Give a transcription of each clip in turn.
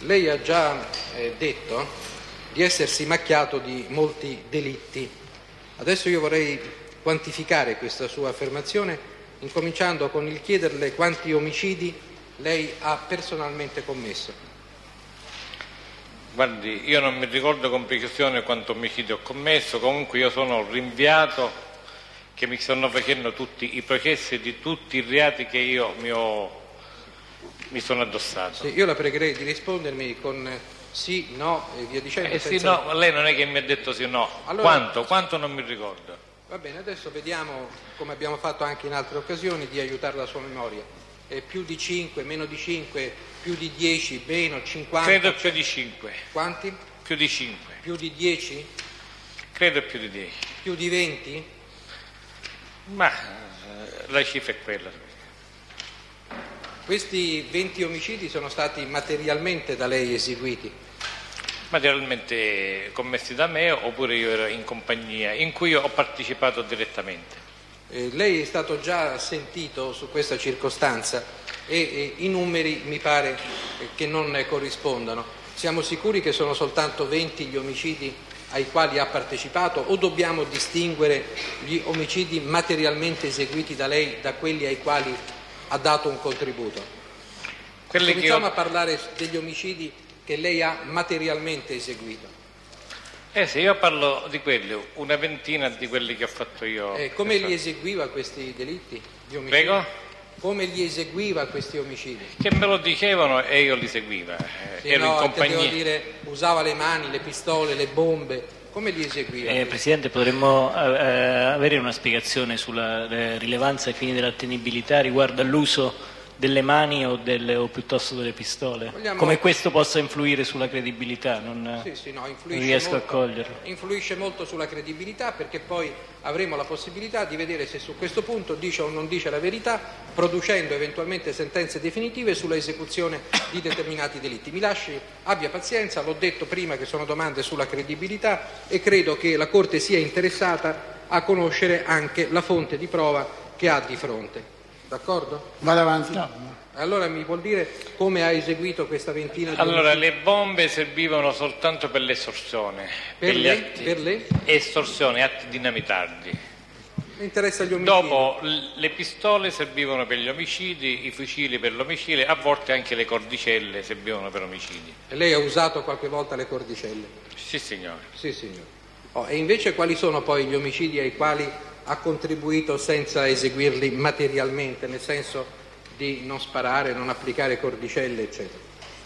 lei ha già detto di essersi macchiato di molti delitti. Adesso io vorrei quantificare questa sua affermazione, incominciando con il chiederle quanti omicidi lei ha personalmente commesso. Guardi, io non mi ricordo con precisione quanto omicidi ho commesso, comunque io sono rinviato che mi stanno facendo tutti i processi di tutti i reati che io mi sono addossato. Sì, io la pregherei di rispondermi con sì, no e via dicendo. Sì, no, lei non è che mi ha detto sì o no. Allora, quanto non mi ricordo. Va bene, adesso vediamo, come abbiamo fatto anche in altre occasioni, di aiutare la sua memoria. Più di 5, meno di 5, più di 10, meno 50. Credo più di 5. Quanti? Più di 5. Più di 10? Credo più di 10. Più di 20? Ma la cifra è quella. Questi 20 omicidi sono stati materialmente da lei eseguiti? Materialmente commessi da me, oppure io ero in compagnia in cui ho partecipato direttamente. Lei è stato già sentito su questa circostanza e i numeri mi pare che non corrispondano. Siamo sicuri che sono soltanto 20 gli omicidi ai quali ha partecipato o dobbiamo distinguere gli omicidi materialmente eseguiti da lei da quelli ai quali ha dato un contributo? Cominciamo a parlare degli omicidi che lei ha materialmente eseguito. Sì, io parlo di quelli, una ventina di quelli che ho fatto io. Come li eseguiva questi delitti? Gli omicidi? Prego? Come li eseguiva questi omicidi? Che me lo dicevano e io li seguiva. Sì, ero in compagnia. Devo dire, usava le mani, le pistole, le bombe. Come li eseguiva? Presidente, potremmo avere una spiegazione sulla rilevanza ai fini dell'attenibilità riguardo all'uso delle mani o piuttosto delle pistole? Come questo possa influire sulla credibilità? Non riesco a coglierlo. Influisce molto sulla credibilità, perché poi avremo la possibilità di vedere se su questo punto dice o non dice la verità, producendo eventualmente sentenze definitive sulla esecuzione di determinati delitti. Mi lasci, abbia pazienza, l'ho detto prima che sono domande sulla credibilità e credo che la Corte sia interessata a conoscere anche la fonte di prova che ha di fronte. D'accordo? Vado avanti. No. Allora mi vuol dire come ha eseguito questa ventina di Allora, omicidi? le bombe servivano soltanto per l'estorsione. Per lei? Estorsione, atti dinamitardi. Mi interessa gli omicidi. Dopo le pistole servivano per gli omicidi, i fucili per l'omicidio, a volte anche le cordicelle servivano per omicidi. E lei ha usato qualche volta le cordicelle? Sì, signore. Sì, signore. E invece quali sono poi gli omicidi ai quali ha contribuito senza eseguirli materialmente, nel senso di non sparare, non applicare cordicelle, eccetera?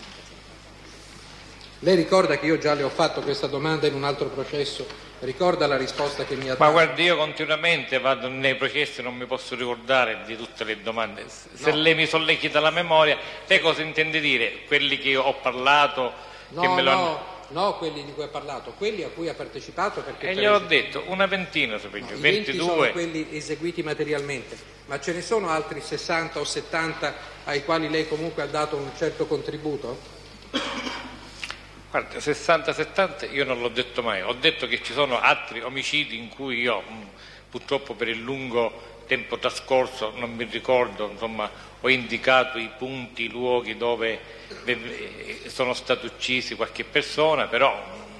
Lei ricorda che io già le ho fatto questa domanda in un altro processo? Ricorda la risposta che mi ha dato? Ma guardi, io continuamente vado nei processi e non mi posso ricordare di tutte le domande. Se lei mi sollecita la memoria, lei cosa intende dire? Quelli che io ho parlato? No, quelli di cui ha parlato, quelli a cui ha partecipato. Perché e gliel'ho detto, una ventina, 22. 20 sono quelli eseguiti materialmente, ma ce ne sono altri 60 o 70 ai quali lei comunque ha dato un certo contributo? Guarda, 60-70 io non l'ho detto mai, ho detto che ci sono altri omicidi in cui io purtroppo per il lungo tempo trascorso non mi ricordo, insomma, ho indicato i punti, i luoghi dove sono stati uccisi qualche persona, però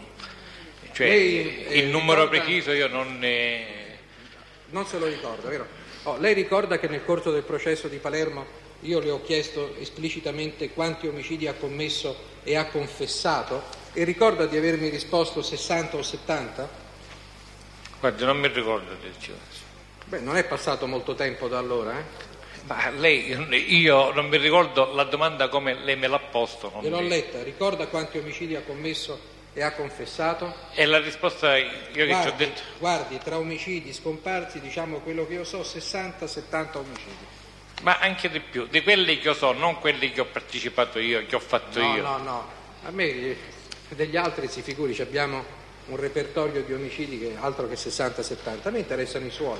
il numero preciso io non se lo ricorda, vero? Lei ricorda che nel corso del processo di Palermo io le ho chiesto esplicitamente quanti omicidi ha commesso e ha confessato, e ricorda di avermi risposto 60 o 70? Guardi, non mi ricordo. Non è passato molto tempo da allora, Ma io non mi ricordo la domanda come lei me l'ha posto. Gliel'ho letta, ricorda quanti omicidi ha commesso e ha confessato? E la risposta io che ti ho detto? Guardi, tra omicidi, scomparsi, diciamo quello che io so, 60-70 omicidi. Ma anche di più, di quelli che io so, non quelli che ho partecipato io, che ho fatto io. No, a me degli altri si figuri, abbiamo un repertorio di omicidi che altro che 60-70, a me interessano i suoi.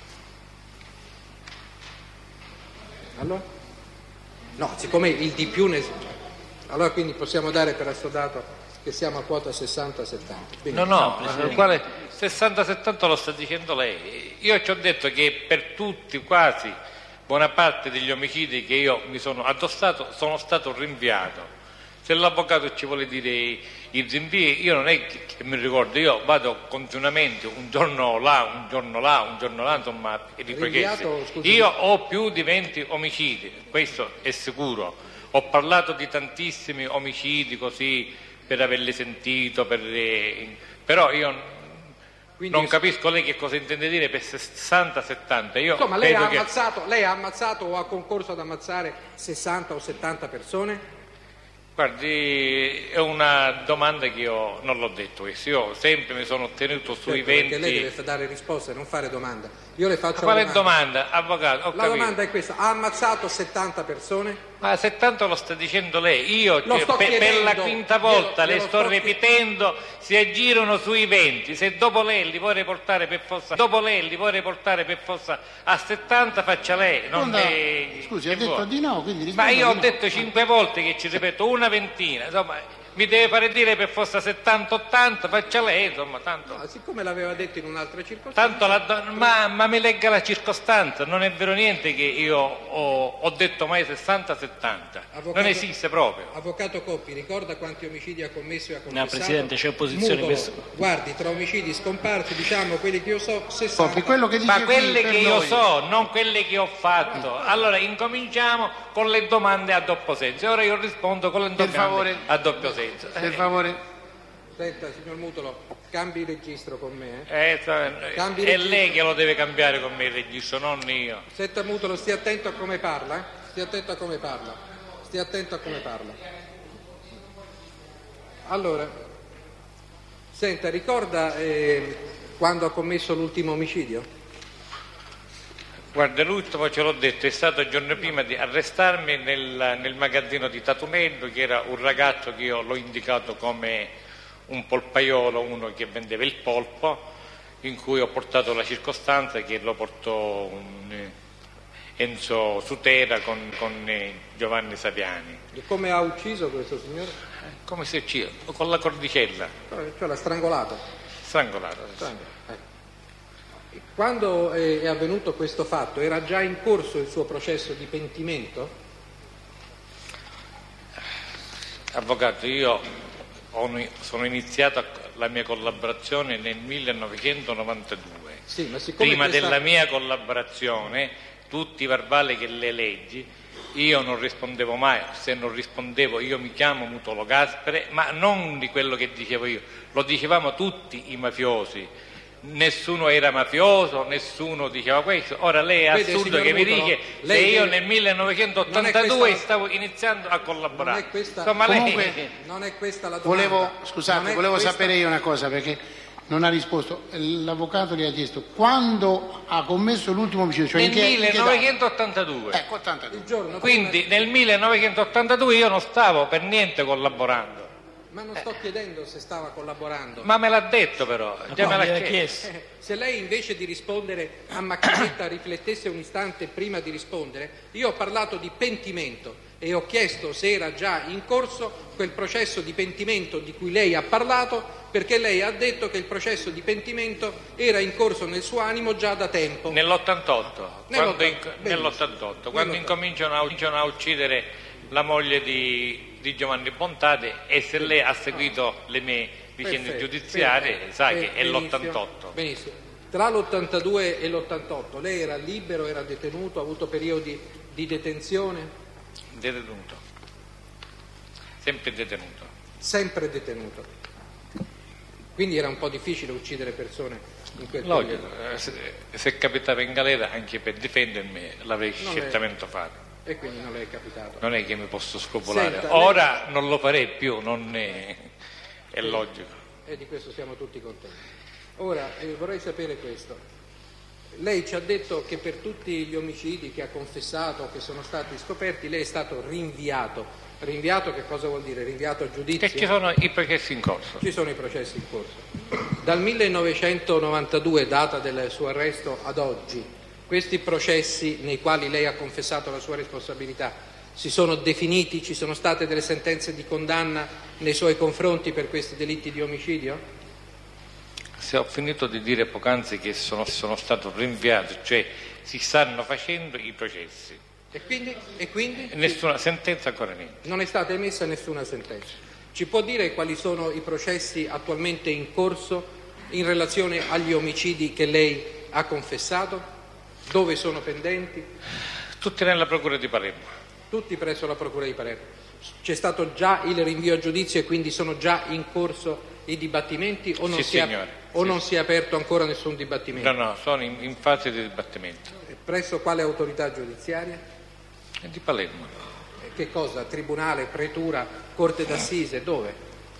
Allora? No, siccome il di più allora quindi possiamo dare per assodato che siamo a quota 60-70. No, quale 60-70 lo sta dicendo lei. Io ci ho detto che per tutti, quasi, buona parte degli omicidi che io mi sono addossato sono stato rinviato. Se l'avvocato ci vuole dire i rinvii, io non è che mi ricordo, io vado continuamente un giorno là, insomma, per i processi. Io ho più di 20 omicidi, questo è sicuro. Ho parlato di tantissimi omicidi così per averli sentito, però io non capisco lei che cosa intende dire per 60-70. Insomma, lei ha ammazzato o ha concorso ad ammazzare 60 o 70 persone? Guardi, è una domanda che io non l'ho detto questo, io sempre mi sono tenuto sui 20... Perché lei deve dare risposte, non fare domanda. Io le faccio quale domanda, avvocato? La domanda è questa: ha ammazzato 70 persone? Ma 70 lo sta dicendo lei, io per la quinta volta le sto ripetendo, si aggirano sui 20, se dopo lei li vuole riportare per forza, a 70 faccia lei. Scusi, ha detto di no, quindi ma io ho detto 5 volte che ci ripeto, una ventina, insomma... Mi deve fare dire per forza 70-80, faccia lei, insomma, tanto. No, siccome l'aveva detto in un'altra circostanza. Ma mi legga la circostanza, non è vero niente che io ho detto mai 60-70, non esiste proprio. Avvocato Coppi, ricorda quanti omicidi ha commesso e ha confessato? No, Presidente, c'è opposizione. Guardi, tra omicidi scomparsi, diciamo, quelli che io so, 60. Ma quelle che io so, non quelle che ho fatto. Allora, incominciamo con le domande a doppio senso. Ora io rispondo con le domande a doppio senso. Per favore. Senta, signor Mutolo, cambi registro con me. È lei che lo deve cambiare con me il registro, non io. Senta Mutolo, stia attento a come parla. Stia attento a come parla. Allora, senta, ricorda quando ha commesso l'ultimo omicidio? Guarda, l'ultimo, ce l'ho detto, è stato il giorno prima di arrestarmi nel magazzino di Tatumello, che era un ragazzo che io l'ho indicato come un polpaiolo, uno che vendeva il polpo, in cui ho portato la circostanza che lo portò Enzo Sutera con Giovanni Saviani. E come ha ucciso questo signore? Come si uccide? Con la cordicella. Cioè l'ha strangolato? Strangolato. Quando è avvenuto questo fatto, era già in corso il suo processo di pentimento? Avvocato, io sono iniziato la mia collaborazione nel 1992. Sì, ma prima della mia collaborazione, tutti i verbali che le leggi, io non rispondevo mai, se non rispondevo io mi chiamo Mutolo Gaspare, ma non di quello che dicevo io, lo dicevamo tutti i mafiosi. Nessuno era mafioso, nessuno diceva questo. Ora lei è assurdo che mi dica se io nel 1982 stavo iniziando a collaborare. Non è questa la domanda. Volevo sapere io una cosa, perché non ha risposto. L'avvocato le ha chiesto quando ha commesso l'ultimo omicidio, cioè nel 1982. Il giorno quindi nel 1982 io non stavo per niente collaborando. Ma non sto chiedendo se stava collaborando. Ma me l'ha detto però, già me l'ha chiesto. Se lei invece di rispondere a macchinetta riflettesse un istante prima di rispondere, io ho parlato di pentimento e ho chiesto se era già in corso quel processo di pentimento di cui lei ha parlato, perché lei ha detto che il processo di pentimento era in corso nel suo animo già da tempo. Nell'88, quando incominciano a uccidere la moglie di Giovanni Bontate, e se lei ha seguito le mie vicende giudiziarie sa che è l'88. Benissimo. Tra l'82 e l'88 lei era libero, era detenuto, ha avuto periodi di detenzione? Detenuto. Sempre detenuto. Sempre detenuto. Quindi era un po' difficile uccidere persone in quel periodo. Se capitava in galera, anche per difendermi l'avrei certamente fatto. E quindi non le è capitato. Non è che mi posso scrupolare. Senta, ora non lo farei più, non è logico. E di questo siamo tutti contenti. Ora vorrei sapere questo. Lei ci ha detto che per tutti gli omicidi che ha confessato, che sono stati scoperti, lei è stato rinviato. Rinviato che cosa vuol dire? Rinviato a giudizio? Che ci sono i processi in corso. Ci sono i processi in corso. Dal 1992, data del suo arresto, ad oggi, questi processi nei quali lei ha confessato la sua responsabilità si sono definiti, ci sono state delle sentenze di condanna nei suoi confronti per questi delitti di omicidio? Se ho finito di dire poc'anzi che sono stato rinviato, cioè si stanno facendo i processi. E quindi? Nessuna sentenza, ancora niente. Non è stata emessa nessuna sentenza. Ci può dire quali sono i processi attualmente in corso in relazione agli omicidi che lei ha confessato? Dove sono pendenti? Tutti nella Procura di Palermo. Tutti presso la Procura di Palermo. C'è stato già il rinvio a giudizio e quindi sono già in corso i dibattimenti o non, non si è aperto ancora nessun dibattimento? No, sono in fase di dibattimento. Presso quale autorità giudiziaria? Di Palermo. Che cosa? Tribunale, pretura, corte d'assise, dove?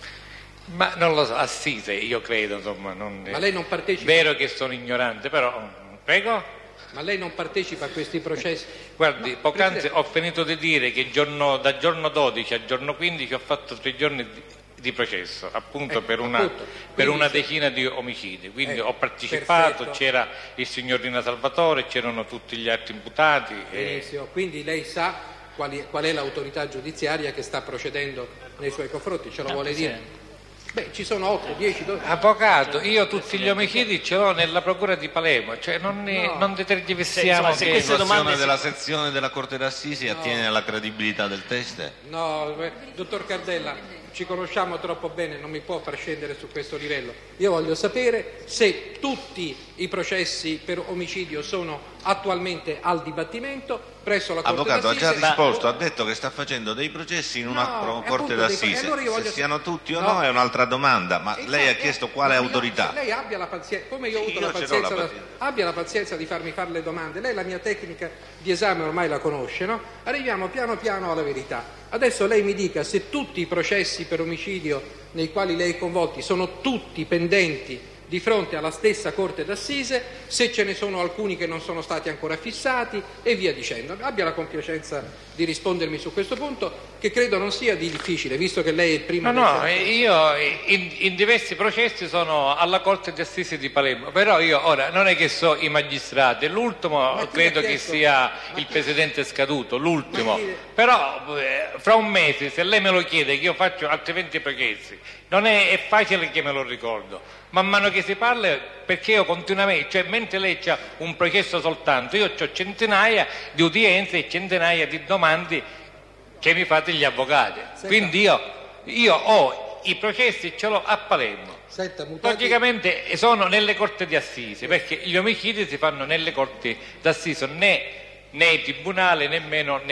Ma non lo so, assise io credo, insomma. Ma lei non partecipa? Vero che sono ignorante, però... Prego? Ma lei non partecipa a questi processi? Guardi, poc'anzi ho finito di dire che da giorno 12 a giorno 15 ho fatto 3 giorni di processo, appunto per una decina di omicidi. Quindi ho partecipato, perfetto. C'era il signor Rina Salvatore, c'erano tutti gli altri imputati. Benissimo, quindi lei sa qual è l'autorità giudiziaria che sta procedendo nei suoi confronti, ce lo vuole dire? Beh, ci sono 8, 10, 12... Avvocato, io tutti gli omicidi ce l'ho nella Procura di Palermo, cioè non detergivistiamo che la situazione della sezione della Corte d'Assisi attiene alla credibilità del teste? No, dottor Cardella, ci conosciamo troppo bene, non mi può far scendere su questo livello. Io voglio sapere se tutti i processi per omicidio sono attualmente al dibattimento presso la Corte d'Assise. Avvocato, ha già risposto, ha detto che sta facendo dei processi in una Corte d'Assise. Allora se siano tutti o no è un'altra domanda, ma lei ha chiesto quale autorità. Lei abbia la pazienza, come io ho avuto la pazienza, abbia la pazienza di farmi fare le domande. Lei la mia tecnica di esame ormai la conosce, no? Arriviamo piano piano alla verità. Adesso lei mi dica se tutti i processi per omicidio nei quali lei è coinvolti sono tutti pendenti di fronte alla stessa Corte d'Assise, se ce ne sono alcuni che non sono stati ancora fissati e via dicendo. Abbia la compiacenza di rispondermi su questo punto, che credo non sia difficile, visto che lei è il primo... No, io in diversi processi sono alla Corte d'Assise di Palermo, però io ora non è che so i magistrati, l'ultimo credo che sia il presidente scaduto, l'ultimo, però fra un mese, se lei me lo chiede, che io faccio altri 20 processi, non è facile che me lo ricordo. Man mano che si parla, perché io continuamente, cioè mentre lei c'ha un processo soltanto, io ho centinaia di udienze e centinaia di domande che mi fate gli avvocati. Senta. Quindi io ho i processi, ce l'ho a Palermo. Senta, logicamente sono nelle corti di assise, perché gli omicidi si fanno nelle corti d'assise, né nei tribunali, nemmeno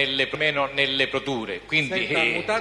nelle procure. Quindi, senta,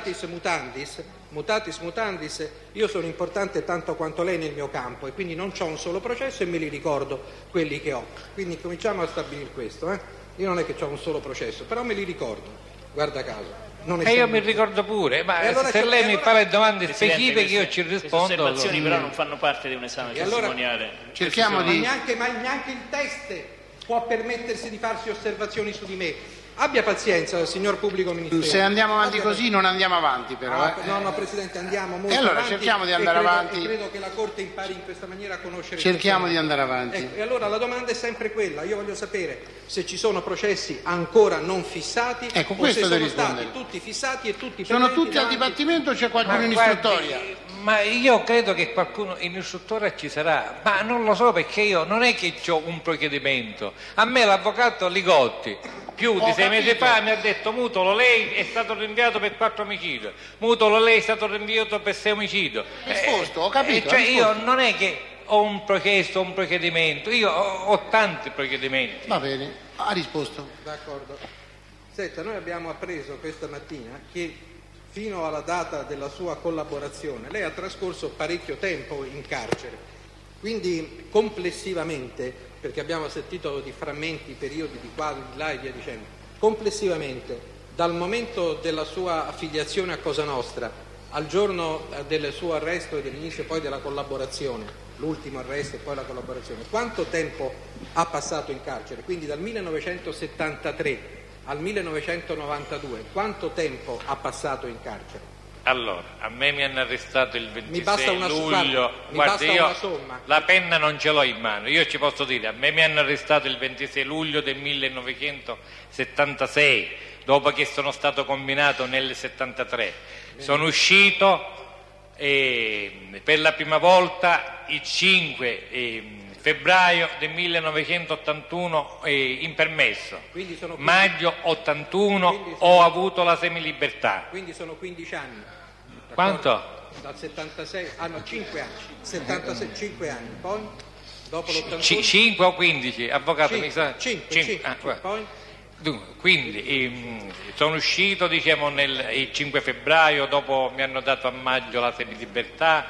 mutatis mutandis, io sono importante tanto quanto lei nel mio campo e quindi non ho un solo processo e me li ricordo quelli che ho. Quindi cominciamo a stabilire questo. Io non è che ho un solo processo, però me li ricordo, guarda caso. E io mi ricordo pure, ma allora se lei mi fa le domande specifiche io ci rispondo. Le osservazioni però non fanno parte di un esame testimoniale. Allora, cerchiamo di... Ma neanche il teste può permettersi di farsi osservazioni su di me. Abbia pazienza, signor pubblico ministero. Se andiamo avanti così non andiamo avanti però. No, Presidente, andiamo molto allora, avanti. Cerchiamo di andare avanti. Credo che la Corte impari in questa maniera a conoscere. Cerchiamo di andare avanti. Ecco, e allora la domanda è sempre quella. Io voglio sapere se ci sono processi ancora non fissati, ecco, o se sono stati tutti fissati e tutti sono tutti al dibattimento o c'è qualcuno in istruttoria? Ma io credo che qualcuno in istruttoria ci sarà, ma non lo so, perché io non è che ho un procedimento. A me l'avvocato Ligotti più di 6 mesi fa mi ha detto: Mutolo, lei è stato rinviato per 4 omicidi, Mutolo, lei è stato rinviato per 6 omicidi. Risposto, ho capito. Cioè io non è che ho un processo, un procedimento, io ho tanti procedimenti. Va bene, ha risposto. D'accordo. Senta, noi abbiamo appreso questa mattina che fino alla data della sua collaborazione lei ha trascorso parecchio tempo in carcere, quindi complessivamente, perché abbiamo sentito di frammenti, periodi di qua, di là e via dicendo, complessivamente dal momento della sua affiliazione a Cosa Nostra al giorno del suo arresto e dell'inizio poi della collaborazione, l'ultimo arresto e poi la collaborazione, quanto tempo ha passato in carcere? Quindi dal 1973 al 1992, quanto tempo ha passato in carcere? Allora, a me mi hanno arrestato il 26 luglio, una somma. La penna non ce l'ho in mano, io ci posso dire, a me mi hanno arrestato il 26 luglio del 1976, dopo che sono stato combinato nel 73. Sono uscito per la prima volta il 5 febbraio del 1981 in permesso, maggio 81 ho avuto la semilibertà. Quindi sono 15 anni. Quanto? Dal 76, no, 5 anni, 76, 5 anni, poi dopo l'81... 5 o 15, avvocato? 5, poi... Dunque, quindi sono uscito il 5 febbraio, dopo mi hanno dato a maggio la semilibertà,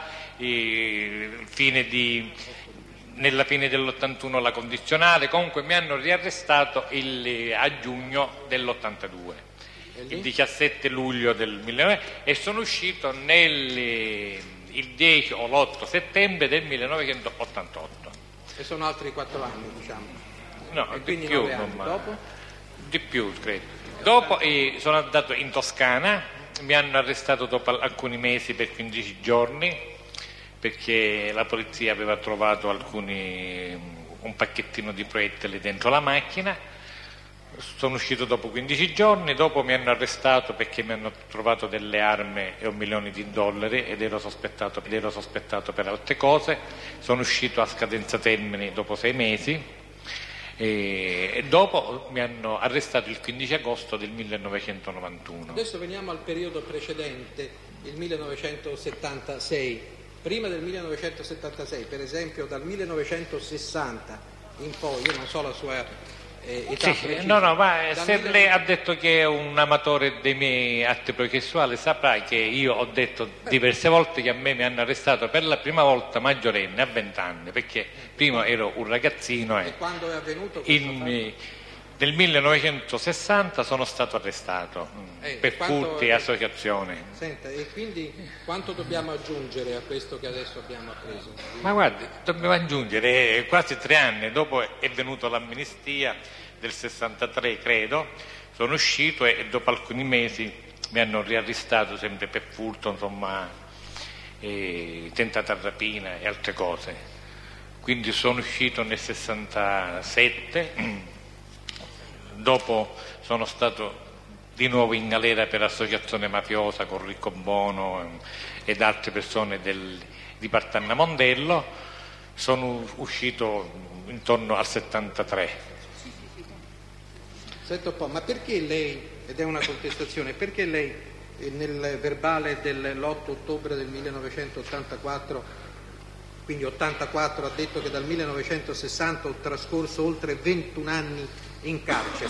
nella fine dell'81 la condizionale, comunque mi hanno riarrestato a giugno dell'82, il 17 luglio del 1900, e sono uscito il 10 o l'8 settembre del 1988. E sono altri 4 anni, diciamo. No, e di più, dopo? Di più, credo. Dopo sono andato in Toscana, mi hanno arrestato dopo alcuni mesi per 15 giorni, perché la polizia aveva trovato un pacchettino di proiettili dentro la macchina. Sono uscito dopo 15 giorni, dopo mi hanno arrestato perché mi hanno trovato delle armi e $1 milione ed ero sospettato per altre cose. Sono uscito a scadenza termini dopo 6 mesi. E dopo mi hanno arrestato il 15 agosto del 1991. Adesso veniamo al periodo precedente, il 1976. Prima del 1976, per esempio dal 1960 in poi, io non so la sua età precisa. Ma se lei ha detto che è un amatore dei miei atti processuali, saprà che io ho detto diverse volte che a me mi hanno arrestato per la prima volta maggiorenne a 20 anni, perché prima ero un ragazzino e quando è avvenuto nel 1960 sono stato arrestato per furti e associazione. Senta, e quindi quanto dobbiamo aggiungere a questo che adesso abbiamo appreso? Ma guardi, dobbiamo aggiungere quasi 3 anni, dopo è venuta l'amnistia del 63 credo, sono uscito e dopo alcuni mesi mi hanno riarrestato sempre per furto, tentata rapina e altre cose. Quindi sono uscito nel 67. Dopo sono stato di nuovo in galera per associazione mafiosa con Riccobono ed altre persone di Partanna Mondello. Sono uscito intorno al 73. Senta un po', ma perché lei, ed è una contestazione, perché lei nel verbale dell'8 ottobre del 1984, quindi 84, ha detto che dal 1960 ho trascorso oltre 21 anni in carcere?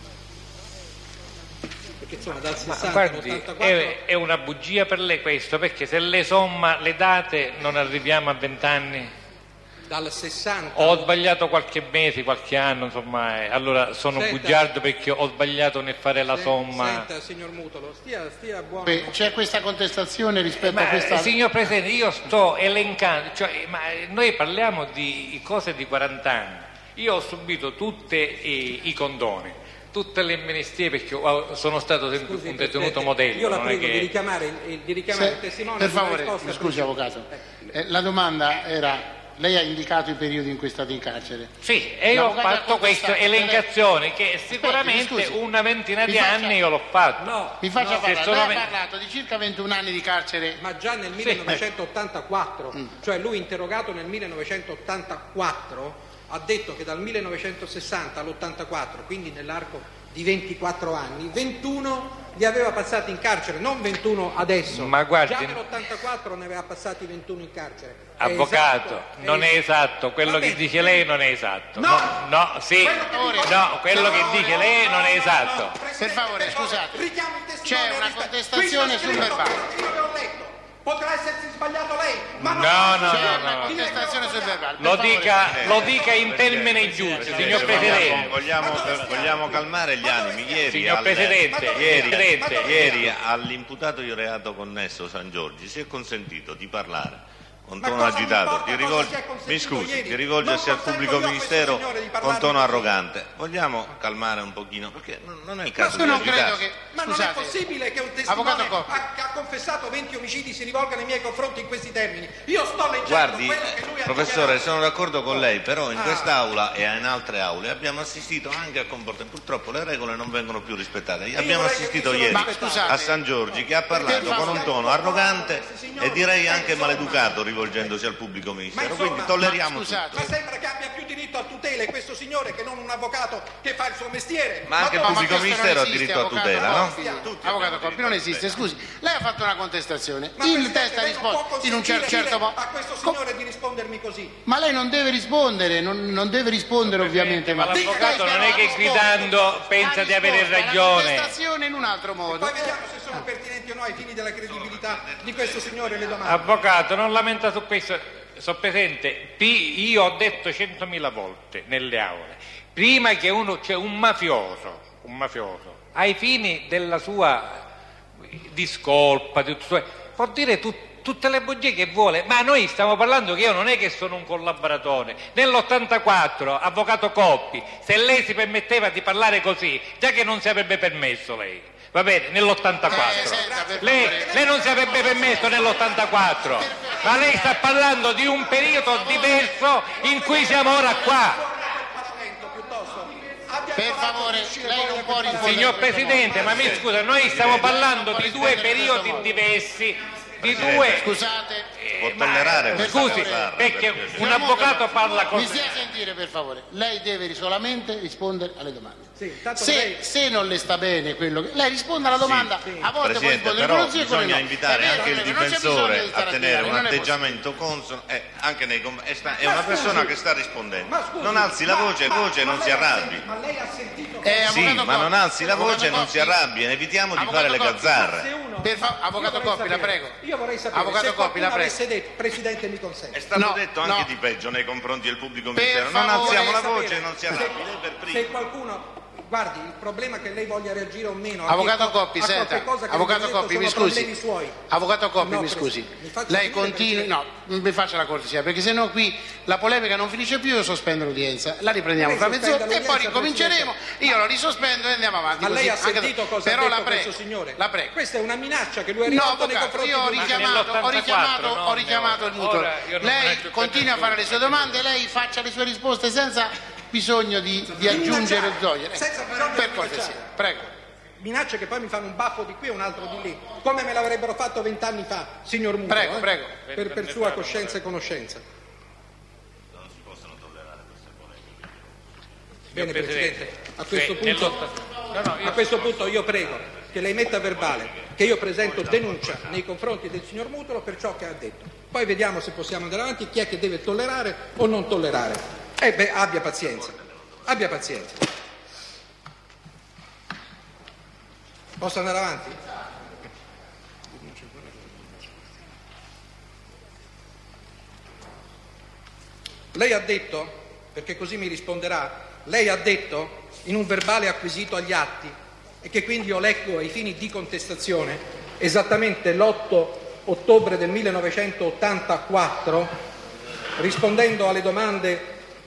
Perché insomma dal 60 all'84 è una bugia per lei questo, perché se lei somma le date non arriviamo a 20 anni. Dal 60 ho sbagliato qualche mese, qualche anno, allora sono bugiardo perché ho sbagliato nel fare la somma. Senta, signor Mutolo, stia buono. C'è questa contestazione rispetto a questa... Signor Presidente, io sto elencando, ma noi parliamo di cose di 40 anni. Io ho subito tutti i condoni, tutte le amnistie, perché sono stato sempre un detenuto modello. Io la prego di richiamare il testimone. Per favore, mi scusi avvocato, la domanda era: lei ha indicato i periodi in cui è stato in carcere? Sì, e io ho fatto questa elencazione che sicuramente una ventina di anni io l'ho fatto. Mi faccia parlare, lei ha parlato di circa 21 anni di carcere. Ma già nel 1984, cioè lui interrogato nel 1984 ha detto che dal 1960 all'84, quindi nell'arco di 24 anni, 21 li aveva passati in carcere, non 21 adesso. Ma guardi, già nell'84 ne aveva passati 21 in carcere. Avvocato, non è esatto, quello che dice lei non è esatto. Quello che dice lei non è esatto. Per favore, scusate, c'è una contestazione sul verbale. Potrà essersi sbagliato lei, ma no. Contestazione sul verbale. Lo dica in termini giusti, signor Presidente. Vogliamo calmare gli animi. Signor Presidente, ieri all'imputato di reato connesso San Giorgi si è consentito di parlare con tono agitato, di rivolgersi al pubblico ministero con tono arrogante. Vogliamo calmare un pochino, perché non è il caso di agitarsi. Ma non è possibile che un testimone ha confessato 20 omicidi si rivolga nei miei confronti in questi termini. Io sto leggendo Guardi, quello che lui ha professore, dichiarato. sono d'accordo con lei, però in quest'aula e in altre aule abbiamo assistito anche a comportamenti. Purtroppo le regole non vengono più rispettate. Abbiamo assistito ieri a San Giorgi che ha parlato con un tono arrogante e direi anche maleducato rivolgendosi al pubblico ministero. Quindi tolleriamo tutto. Ma sembra che tutele questo signore che non un avvocato che fa il suo mestiere. Ma anche il pubblico ministero ha diritto a tutela, no? Avvocato Coppi, non esiste, scusi. Lei ha fatto una contestazione, il testa risponde in un certo modo. A questo signore di rispondermi così. Ma lei non deve rispondere, non deve rispondere ovviamente. Ma l'avvocato non è che gridando pensa di avere ragione. La contestazione in un altro modo. Poi vediamo se sono pertinenti o no ai fini della credibilità di questo signore le domande. Avvocato, non lamenta su questo. So presente, io ho detto 100.000 volte nelle aule, prima che uno, cioè un mafioso, ai fini della sua discolpa, può dire tutte le bugie che vuole, ma noi stiamo parlando che io non è che sono un collaboratore. Nell'84, avvocato Coppi, se lei si permetteva di parlare così, già che non si avrebbe permesso lei. Va bene, nell'84. Lei non si avrebbe permesso nell'84, ma lei sta parlando di un periodo diverso in cui siamo ora qua. Per favore, lei non può rispondere. Signor Presidente, ma mi scusa, noi stiamo parlando di due periodi diversi. Scusate, può tollerare scusi, perché un avvocato parla così. Mi stia a sentire, per favore. Lei deve solamente rispondere alle domande. Sì, se non le sta bene quello che lei risponde alla domanda, a volte può rispondere però con sì e con bisogna no. invitare anche il difensore a tenere un atteggiamento consono, anche è una persona che sta rispondendo. Non alzi la voce, non si arrabbi. Ma lei ha sentito sì, ma non alzi la voce e non si arrabbi, evitiamo di fare le gazzarre. Avvocato Coppi, la prego. Io vorrei sapere Avvocato se Coppi, la prego. avesse detto, Presidente mi consente. È stato detto anche di peggio nei confronti del pubblico ministero. Non alziamo la voce e non si arrabbi. Lei per primo. Se qualcuno, guardi, il problema è che lei voglia reagire o meno Avvocato Coppi, senta, Avvocato Coppi, mi scusi. Avvocato Coppi, mi scusi. Lei continui, no, mi faccia la cortesia, perché sennò qui la polemica non finisce più, io sospendo l'udienza. La riprendiamo fra mezz'ora e poi ricominceremo. Io lo risospendo e andiamo avanti. Ma lei ha sentito cosa ha detto questo signore? La prego. Questa è una minaccia che lui ha rivolto nei confronti io ho richiamato il mutuo. Lei continua a fare le sue domande, lei faccia le sue risposte senza bisogno di aggiungere il zogliere. Per cortesia, prego. Minacce che poi mi fanno un baffo di qui e un altro di lì, come me l'avrebbero fatto 20 anni fa, signor Muto. Prego. Per sua coscienza e conoscenza. Non si possono tollerare queste polemiche. Bene, Presidente, a questo punto io prego che lei metta a verbale che io presento denuncia nei confronti del signor Mutolo per ciò che ha detto. Poi vediamo se possiamo andare avanti, chi è che deve tollerare o non tollerare. Abbia pazienza. Posso andare avanti? Lei ha detto, perché così mi risponderà, lei ha detto in un verbale acquisito agli atti e che quindi io leggo ai fini di contestazione esattamente l'8 ottobre del 1984, rispondendo alle domande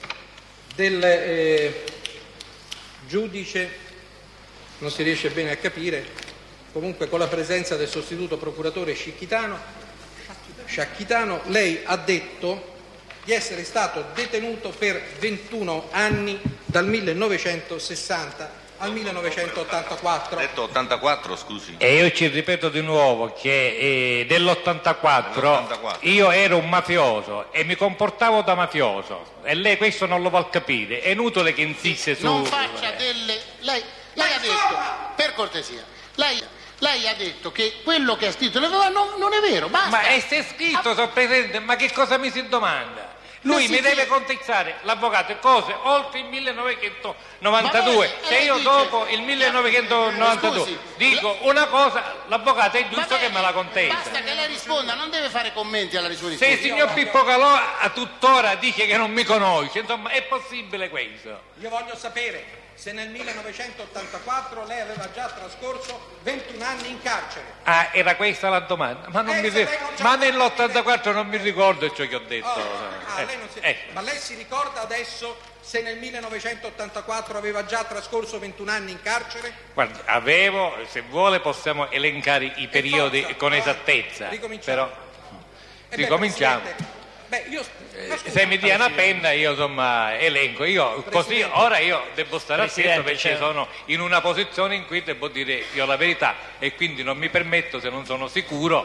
del giudice, non si riesce bene a capire, comunque con la presenza del sostituto procuratore Sciacchitano, lei ha detto di essere stato detenuto per 21 anni dal 1960 al 1984. Ha detto 84, scusi. E io ci ripeto di nuovo che dell'84 io ero un mafioso e mi comportavo da mafioso e lei questo non lo vuol capire. È inutile che insiste su... Non faccia delle... Lei ha detto, per cortesia, lei ha detto che quello che ha scritto non è vero, basta. Ma è scritto, sono presente, ma che cosa mi si domanda? Lui mi deve contestare, l'avvocato, cose oltre il 1992, se io dopo il 1992 dico una cosa, l'avvocato è giusto che me la contesta. Basta che lei risponda, non deve fare commenti alla sue risposte. Se il signor Pippo Calò a tuttora dice che non mi conosce, insomma, è possibile questo? Io voglio sapere se nel 1984 lei aveva già trascorso 21 anni in carcere. Ah, era questa la domanda? Ma nell'84 non mi ricordo ciò che ho detto. Ma lei si ricorda adesso se nel 1984 aveva già trascorso 21 anni in carcere? Guardi, se vuole possiamo elencare i periodi con esattezza. Ricominciamo. Se mi dia una penna io insomma elenco, ora io devo stare attento perché sono in una posizione in cui devo dire io la verità e quindi non mi permetto, se non sono sicuro,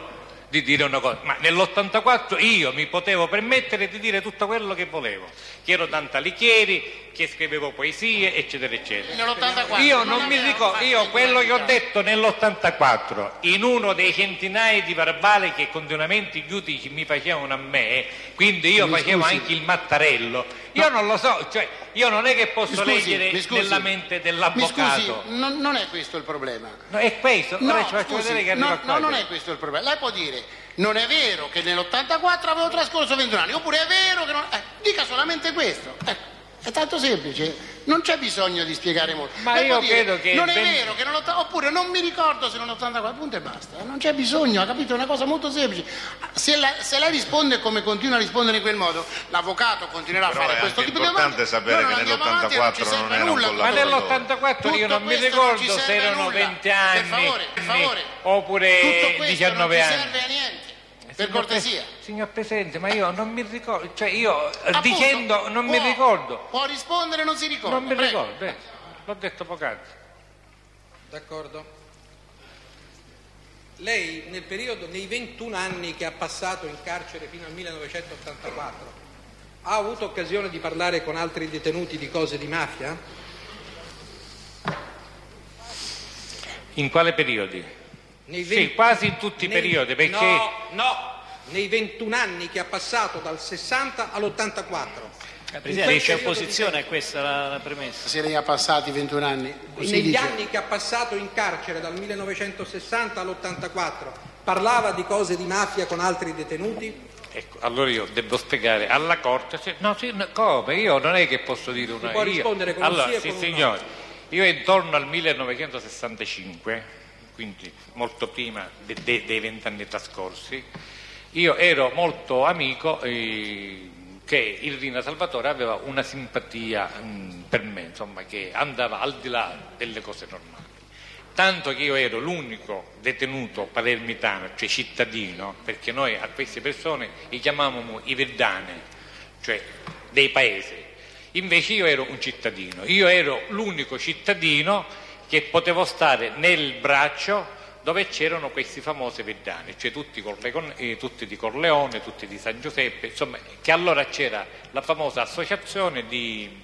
di dire una cosa, ma nell'84 io mi potevo permettere di dire tutto quello che volevo, che ero Dante Alighieri, che scrivevo poesie, eccetera, eccetera. Nell'84 io non mi ricordo, io quello che ho detto nell'84, in uno dei centinaia di verbali che continuamente i giudici mi facevano a me, quindi io facevo anche il mattarello, io non lo so, cioè io non è che posso leggere nella mente dell'avvocato. Mi scusi, non è questo il problema. No, è questo, ora ci faccio vedere che arriva qua. No, non è questo il problema. Lei può dire, non è vero che nell'84 avevo trascorso 21 anni, oppure è vero che non... dica solamente questo. È tanto semplice, non c'è bisogno di spiegare molto. Ma io credo che... Non è vero che oppure non mi ricordo se nell'84, punto e basta. Non c'è bisogno, ha capito? È una cosa molto semplice. Se lei risponde come continua a rispondere in quel modo, l'avvocato continuerà a fare questo tipo di domande. È importante sapere che nell'84 non era un collatore. Ma nell'84 io non mi ricordo se erano 20 anni, per favore, oppure 19 anni. Non serve a niente. Per cortesia. Signor Presidente, ma io non mi ricordo, cioè io dicendo non mi ricordo. Può rispondere, non si ricorda. Non mi ricordo, l'ho detto poc'anzi. D'accordo. Lei nel periodo, nei 21 anni che ha passato in carcere fino al 1984, ha avuto occasione di parlare con altri detenuti di cose di mafia? In quale periodi? Sì, quasi in tutti i periodi, perché... No, nei 21 anni che ha passato dal 60 all'84. Presidente, c'è opposizione a questa la premessa. Se lei ha passati 21 anni. Negli anni che ha passato in carcere dal 1960 all'84, parlava di cose di mafia con altri detenuti? Ecco, allora io devo spiegare alla Corte, come? Io non è che posso dire una... Può rispondere con allora, un sì sì, e con signore, io intorno al 1965, quindi molto prima dei 20 anni trascorsi, io ero molto amico che il Rina Salvatore aveva una simpatia per me, insomma, che andava al di là delle cose normali. Tanto che io ero l'unico detenuto palermitano, cioè cittadino, perché noi a queste persone li chiamavamo i verdane, cioè dei paesi. Invece io ero un cittadino, io ero l'unico cittadino che potevo stare nel braccio dove c'erano questi famosi verdani, cioè tutti di Corleone, tutti di San Giuseppe, insomma, che allora c'era la famosa associazione di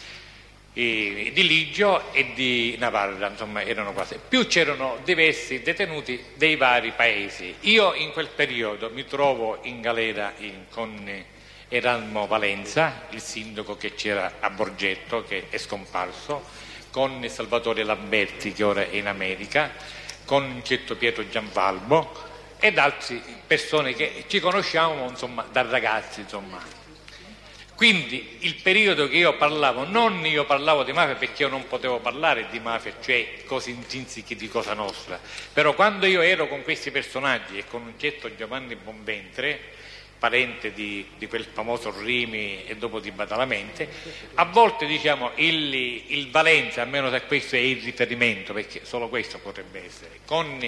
Ligio e di Navarra, insomma erano quasi, più c'erano diversi detenuti dei vari paesi. Io in quel periodo mi trovo in galera con Erasmo Valenza, il sindaco che c'era a Borgetto, che è scomparso, con Salvatore Lamberti, che ora è in America, con Cetto Pietro Gianfalbo ed altre persone che ci conosciamo, insomma, da ragazzi, insomma. Quindi il periodo che io parlavo di mafia perché io non potevo parlare di mafia, cioè cose intrinseche di Cosa Nostra, però quando io ero con questi personaggi e con un certo Giovanni Bonventre, parente di quel famoso Rimi e dopo di Badalamente, a volte diciamo il Valenza, almeno se questo è il riferimento, perché solo questo potrebbe essere,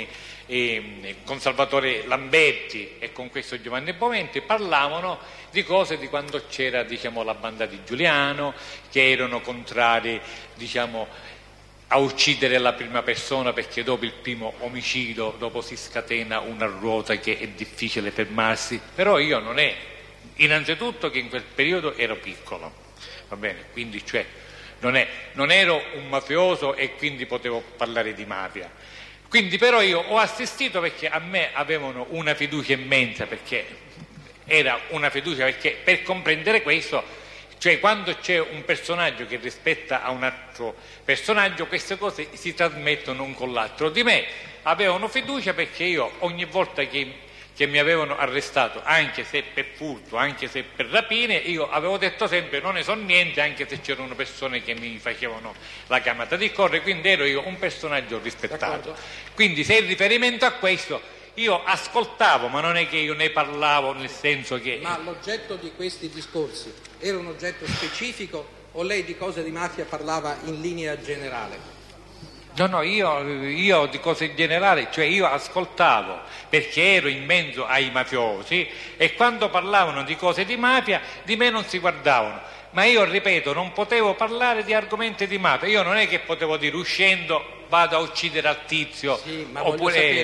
con Salvatore Lamberti e con questo Giovanni Bonventre parlavano di cose di quando c'era, diciamo, la banda di Giuliano, che erano contrari, diciamo, a uccidere la prima persona perché dopo il primo omicidio dopo si scatena una ruota che è difficile fermarsi. Però io non è, innanzitutto che in quel periodo ero piccolo, va bene, quindi cioè non ero un mafioso e quindi potevo parlare di mafia. Quindi però io ho assistito, perché a me avevano una fiducia immensa, perché era una fiducia, perché per comprendere questo, cioè quando c'è un personaggio che rispetta a un altro personaggio, queste cose si trasmettono un con l'altro. Di me avevano fiducia perché io ogni volta che mi avevano arrestato, anche se per furto, anche se per rapine, io avevo detto sempre non ne so niente, anche se c'erano persone che mi facevano la chiamata di corre, quindi ero io un personaggio rispettato. Quindi se il riferimento a questo, io ascoltavo, ma non è che io ne parlavo nel senso che... Ma l'oggetto di questi discorsi era un oggetto specifico o lei di cose di mafia parlava in linea generale? No, io di cose in generale, cioè io ascoltavo perché ero in mezzo ai mafiosi e quando parlavano di cose di mafia di me non si guardavano, ma io ripeto non potevo parlare di argomenti di mafia, io non è che potevo dire uscendo vado a uccidere al tizio, sì, ma oppure...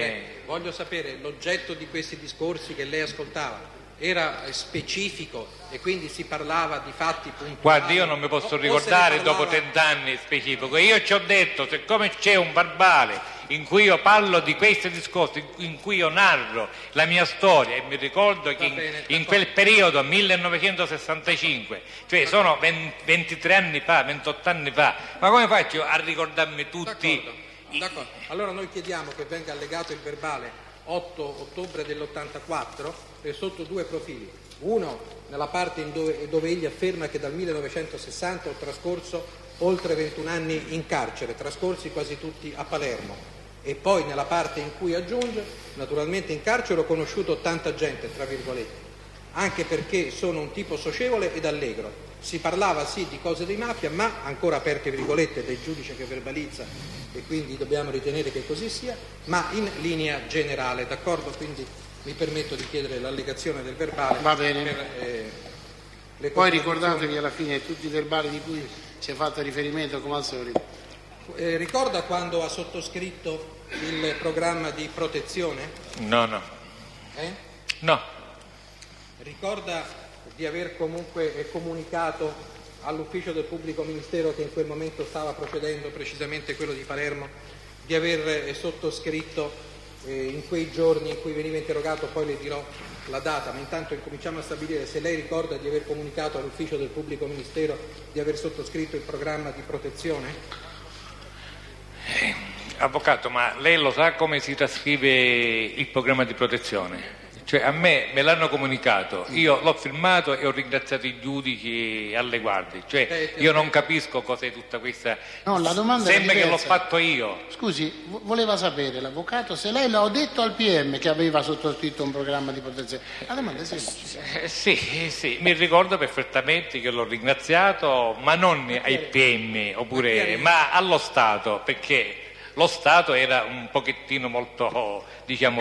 voglio sapere l'oggetto di questi discorsi che lei ascoltava. Era specifico e quindi si parlava di fatti puntuali? Guardi, io non mi posso ricordare dopo 30 anni specifico. Io ci ho detto, siccome c'è un verbale in cui io parlo di questi discorsi, in cui io narro la mia storia, e mi ricordo che in quel periodo, 1965, cioè sono 23 anni fa, 28 anni fa, ma come faccio a ricordarmi tutti? D'accordo. Allora noi chiediamo che venga allegato il verbale 8 ottobre dell'84 sotto due profili. Uno, nella parte dove egli afferma che dal 1960 ho trascorso oltre 21 anni in carcere, trascorsi quasi tutti a Palermo, e poi nella parte in cui aggiunge: naturalmente in carcere ho conosciuto tanta gente, tra virgolette, anche perché sono un tipo socievole ed allegro. Si parlava sì di cose di mafia, ma, ancora aperte virgolette del giudice che verbalizza, e quindi dobbiamo ritenere che così sia, ma in linea generale, d'accordo? Quindi mi permetto di chiedere l'allegazione del verbale. Va bene. Poi ricordatevi alla fine tutti i verbali di cui si è fatto riferimento come al solito. Ricorda quando ha sottoscritto il programma di protezione? No. No. Ricorda di aver comunque comunicato all'ufficio del pubblico ministero che in quel momento stava procedendo, precisamente quello di Palermo, di aver sottoscritto in quei giorni in cui veniva interrogato, poi le dirò la data, ma intanto incominciamo a stabilire se lei ricorda di aver comunicato all'ufficio del pubblico ministero di aver sottoscritto il programma di protezione? Avvocato, ma lei lo sa come si trascrive il programma di protezione? Cioè, a me l'hanno comunicato, io l'ho firmato e ho ringraziato i giudici alle guardie. Cioè, io non capisco cos'è tutta questa. No, la domanda sembra è che l'ho fatto io. Scusi, voleva sapere l'avvocato se lei l'ha detto al PM che aveva sottoscritto un programma di protezione. La domanda è semplice. Sì, mi ricordo perfettamente che l'ho ringraziato, ma non ai PM oppure, ma allo Stato, perché lo Stato era un pochettino molto, diciamo,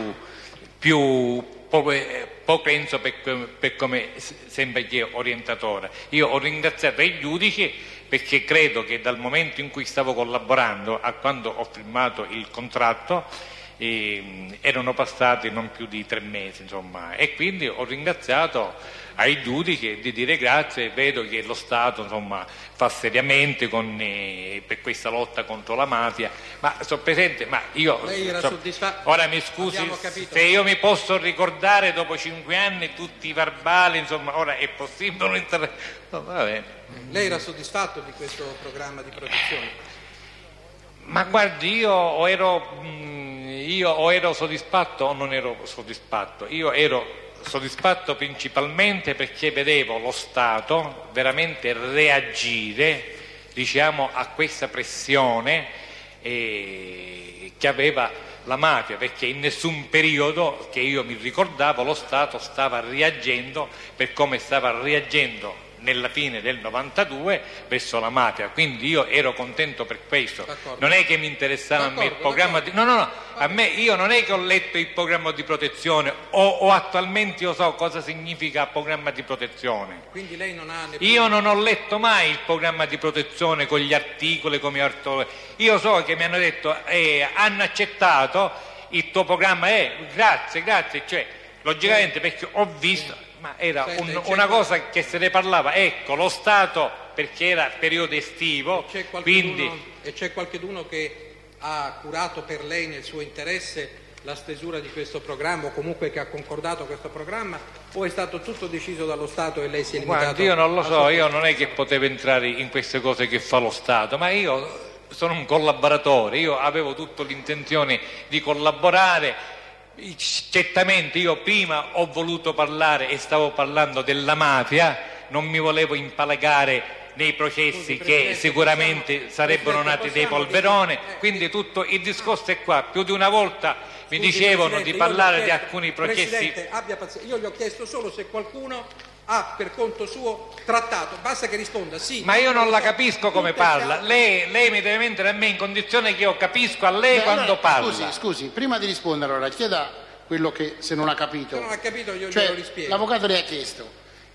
più propenso per come sembra che orientatore. Io ho ringraziato i giudici perché credo che dal momento in cui stavo collaborando a quando ho firmato il contratto erano passati non più di 3 mesi, insomma, e quindi ho ringraziato ai giudici di dire grazie. Vedo che lo Stato, insomma, fa seriamente per questa lotta contro la mafia, ma sto presente, ma io lei era soddisfatto? Ora mi scusi se io mi posso ricordare dopo 5 anni tutti i verbali, insomma, ora è possibile no, va bene. Lei era soddisfatto di questo programma di protezione? Ma guardi, io o ero soddisfatto o non ero soddisfatto. Io ero soddisfatto principalmente perché vedevo lo Stato veramente reagire, diciamo, a questa pressione che aveva la mafia, perché in nessun periodo che io mi ricordavo lo Stato stava reagendo per come stava reagendo nella fine del 92 verso la mafia, quindi io ero contento per questo. D'accordo. Non è che mi interessava a me il programma di... No, a me, io non è che ho letto il programma di protezione o attualmente io so cosa significa programma di protezione. Quindi lei non ha neppure... Io non ho letto mai il programma di protezione con gli articoli come io so che mi hanno detto hanno accettato il tuo programma, grazie, cioè logicamente perché ho visto... Ma era una cosa che se ne parlava, ecco, lo Stato, perché era periodo estivo, e c'è qualcuno che ha curato per lei nel suo interesse la stesura di questo programma, o comunque che ha concordato questo programma, o è stato tutto deciso dallo Stato e lei si è limitato? Guardi, io non lo so, io non è che potevo entrare in queste cose che fa lo Stato, ma io sono un collaboratore, io avevo tutta l'intenzione di collaborare. Certamente io prima ho voluto parlare e stavo parlando della mafia, non mi volevo impalagare nei processi che sicuramente sarebbero nati dei polverone, quindi tutto il discorso è qua. Più di una volta mi dicevano di parlare di alcuni processi. Presidente, abbia pazienza, io gli ho chiesto solo se qualcuno ha per conto suo trattato, basta che risponda sì. Ma io non la capisco come parla, lei mi deve mettere a me in condizione che io capisco a lei quando parla. Scusi, prima di rispondere allora chieda quello che se non ha capito. Se non ha capito io cioè, glielo rispiego. L'avvocato le ha chiesto